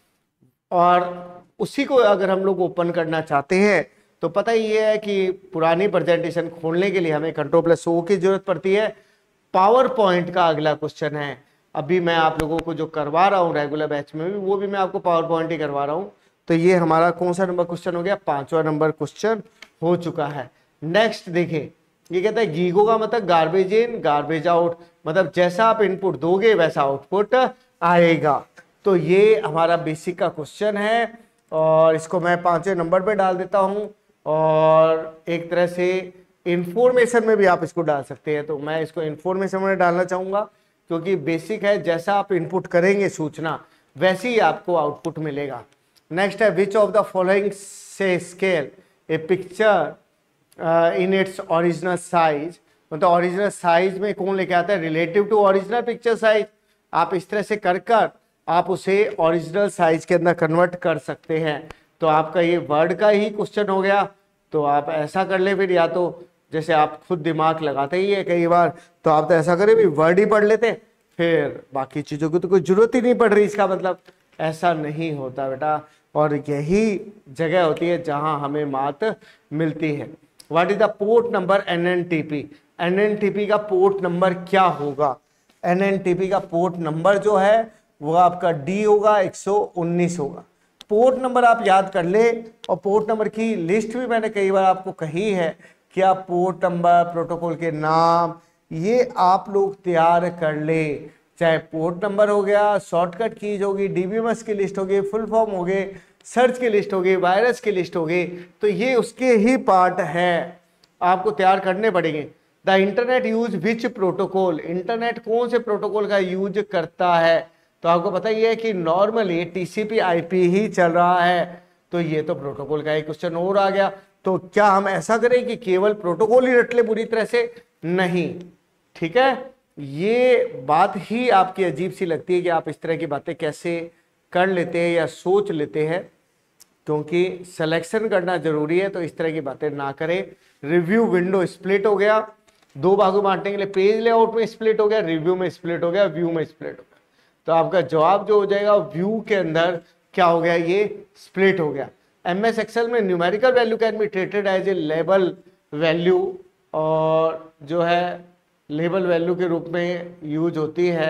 और उसी को अगर हम लोग ओपन करना चाहते हैं तो पता ही है कि पुरानी प्रेजेंटेशन खोलने के लिए हमें Ctrl+O की जरूरत पड़ती है। पावर पॉइंट का अगला क्वेश्चन है, अभी मैं आप लोगों को जो करवा रहा हूँ रेगुलर बैच में भी, वो भी मैं आपको पावर पॉइंट ही करवा रहा हूँ। तो ये हमारा कौन सा नंबर क्वेश्चन हो गया, 5वां नंबर क्वेश्चन हो चुका है। नेक्स्ट देखिए, ये कहता है गीगो का मतलब गार्बेज इन गार्बेज आउट, मतलब जैसा आप इनपुट दोगे वैसा आउटपुट आएगा। तो ये हमारा बेसिक का क्वेश्चन है और इसको मैं 5वें नंबर पे डाल देता हूँ। और एक तरह से इंफॉर्मेशन में भी आप इसको डाल सकते हैं, तो मैं इसको इंफॉर्मेशन में डालना चाहूँगा क्योंकि बेसिक है, जैसा आप इनपुट करेंगे सूचना वैसे ही आपको आउटपुट मिलेगा। नेक्स्ट है विच ऑफ द फॉलोइंग से scale a picture in its original size, मतलब ओरिजिनल साइज में कौन लेके आता है, relative to original picture size. आप इस तरह से कर आप उसे ओरिजिनल साइज के अंदर कन्वर्ट कर सकते हैं। तो आपका ये वर्ड का ही क्वेश्चन हो गया। तो आप ऐसा कर ले, फिर या तो जैसे आप खुद दिमाग लगाते ही है कई बार, तो आप तो ऐसा करें भी वर्ड ही पढ़ लेते, फिर बाकी चीज़ों की तो कोई जरूरत ही नहीं पड़ रही। इसका मतलब ऐसा नहीं होता बेटा, और यही जगह होती है जहां हमें मात मिलती है। What is the port number NNTP, NNTP का पोर्ट नंबर क्या होगा, एनएनटीपी का पोर्ट नंबर जो है वो आपका डी होगा, 119 होगा। पोर्ट नंबर आप याद कर ले, और पोर्ट नंबर की लिस्ट भी मैंने कई बार आपको कही है कि आप पोर्ट नंबर, प्रोटोकॉल के नाम, ये आप लोग तैयार कर ले। चाहे पोर्ट नंबर हो गया, शॉर्टकट कीज होगी, डीबीएमएस की लिस्ट होगी, फुल फॉर्म हो गए, सर्च की लिस्ट होगी, वायरस की लिस्ट होगी, तो ये उसके ही पार्ट है, आपको तैयार करने पड़ेंगे। The internet use which protocol, internet कौन से प्रोटोकॉल का यूज करता है, तो आपको पता ही है कि नॉर्मली टीसीपी आईपी ही चल रहा है। तो ये तो प्रोटोकॉल का एक क्वेश्चन और आ गया। तो क्या हम ऐसा करें कि केवल प्रोटोकॉल ही रट ले बुरी तरह से, नहीं, ठीक है। ये बात ही आपकी अजीब सी लगती है कि आप इस तरह की बातें कैसे कर लेते हैं या सोच लेते हैं, क्योंकि सिलेक्शन करना जरूरी है, तो इस तरह की बातें ना करें। रिव्यू विंडो स्प्लिट हो गया, 2 भागों में बांटने के लिए, पेज लेआउट में स्प्लिट हो गया, रिव्यू में स्प्लिट हो गया, व्यू में स्प्लिट हो गया। तो आपका जवाब जो हो जाएगा व्यू के अंदर क्या हो गया, ये स्प्लिट हो गया। एमएस एक्सेल में numerical value can be treated as a label value, और जो है लेबल वैल्यू के रूप में यूज होती है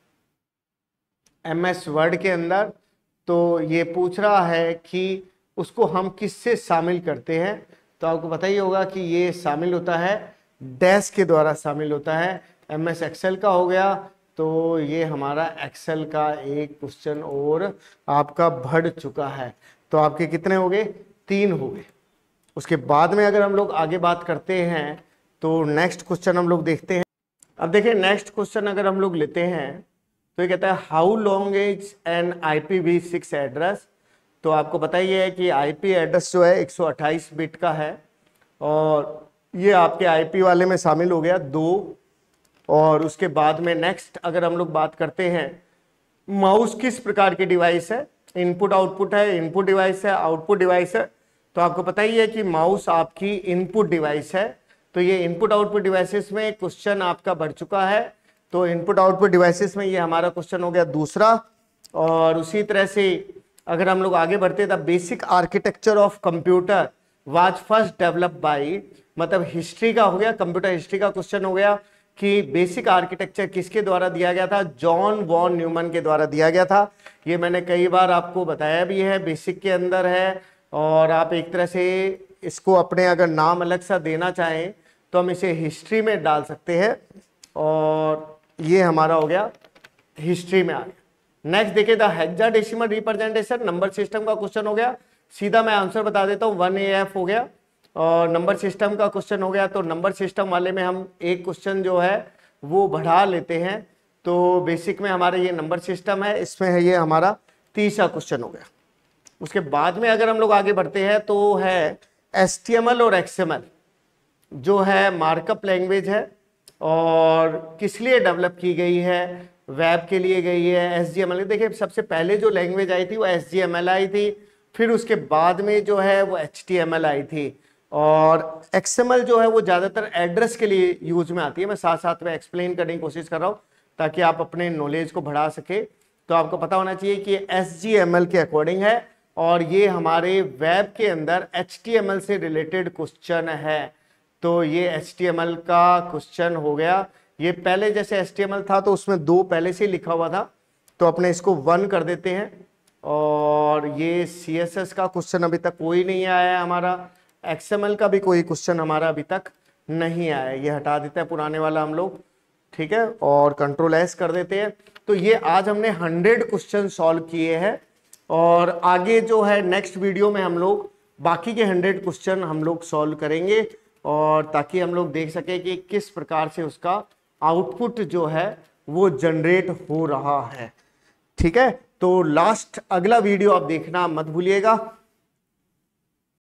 एमएस वर्ड के अंदर। तो ये पूछ रहा है कि उसको हम किससे शामिल करते हैं, तो आपको पता ही होगा कि ये शामिल होता है डैश के द्वारा शामिल होता है। एमएस एक्सेल का हो गया, तो ये हमारा एक्सेल का एक क्वेश्चन और आपका बढ़ चुका है। तो आपके कितने हो गए, 3 हो गए। उसके बाद में अगर हम लोग आगे बात करते हैं तो नेक्स्ट क्वेश्चन हम लोग देखते हैं। अब देखिए नेक्स्ट क्वेश्चन अगर हम लोग लेते हैं तो ये कहता है how long is an IPv6 address. तो आपको पता ही है कि IP एड्रेस जो है 128 बिट का है, और ये आपके IP वाले में शामिल हो गया 2। और उसके बाद में नेक्स्ट अगर हम लोग बात करते हैं, माउस किस प्रकार की डिवाइस है, इनपुट आउटपुट है, इनपुट डिवाइस है, आउटपुट डिवाइस है। तो आपको पता ही है कि माउस आपकी इनपुट डिवाइस है। तो ये इनपुट आउटपुट डिवाइसेस में क्वेश्चन आपका बढ़ चुका है। तो इनपुट आउटपुट डिवाइसेस में ये हमारा क्वेश्चन हो गया दूसरा। और उसी तरह से अगर हम लोग आगे बढ़ते the basic architecture of computer was first develop by, मतलब हिस्ट्री का हो गया, कंप्यूटर हिस्ट्री का क्वेश्चन हो गया कि बेसिक आर्किटेक्चर किसके द्वारा दिया गया था, जॉन वॉन न्यूमन के द्वारा दिया गया था। ये मैंने कई बार आपको बताया भी है, बेसिक के अंदर है। और आप एक तरह से इसको अपने अगर नाम अलग सा देना चाहें तो हम इसे हिस्ट्री में डाल सकते हैं, और ये हमारा हो गया हिस्ट्री में आ गया। नेक्स्ट देखिए the hexadecimal representation, number system का क्वेश्चन हो गया। सीधा मैं आंसर बता देता हूँ, 1AF हो गया। और नंबर सिस्टम का क्वेश्चन हो गया। तो नंबर सिस्टम वाले में हम एक क्वेश्चन जो है वो बढ़ा लेते हैं। तो बेसिक में हमारा ये नंबर सिस्टम है, इसमें है ये हमारा तीसरा क्वेश्चन हो गया। उसके बाद में अगर हम लोग आगे बढ़ते हैं तो है HTML और XML जो है मार्कअप लैंग्वेज है, और किस लिए डेवलप की गई है, वेब के लिए गई है। HTML देखिए सबसे पहले जो लैंग्वेज आई थी वो HTML आई थी, फिर उसके बाद में जो है वो HTML आई थी। और XML जो है वो ज़्यादातर एड्रेस के लिए यूज में आती है। मैं साथ साथ में एक्सप्लेन करने की कोशिश कर रहा हूँ ताकि आप अपने नॉलेज को बढ़ा सके। तो आपको पता होना चाहिए कि HTML के अकॉर्डिंग है, और ये हमारे वेब के अंदर HTML से रिलेटेड क्वेश्चन है। तो ये HTML का क्वेश्चन हो गया। ये पहले जैसे HTML था तो उसमें 2 पहले से लिखा हुआ था, तो अपने इसको 1 कर देते हैं। और ये CSS का क्वेश्चन अभी तक कोई नहीं आया है हमारा, XML का भी कोई क्वेश्चन हमारा अभी तक नहीं आया है। ये हटा देते हैं पुराने वाला हम लोग, ठीक है, और Ctrl+S कर देते हैं। तो ये आज हमने 100 क्वेश्चन सॉल्व किए हैं, और आगे जो है नेक्स्ट वीडियो में हम लोग बाकी के 100 क्वेश्चन हम लोग सॉल्व करेंगे, और ताकि हम लोग देख सके कि किस प्रकार से उसका आउटपुट जो है वो जनरेट हो रहा है। ठीक है, तो लास्ट अगला वीडियो आप देखना मत भूलिएगा।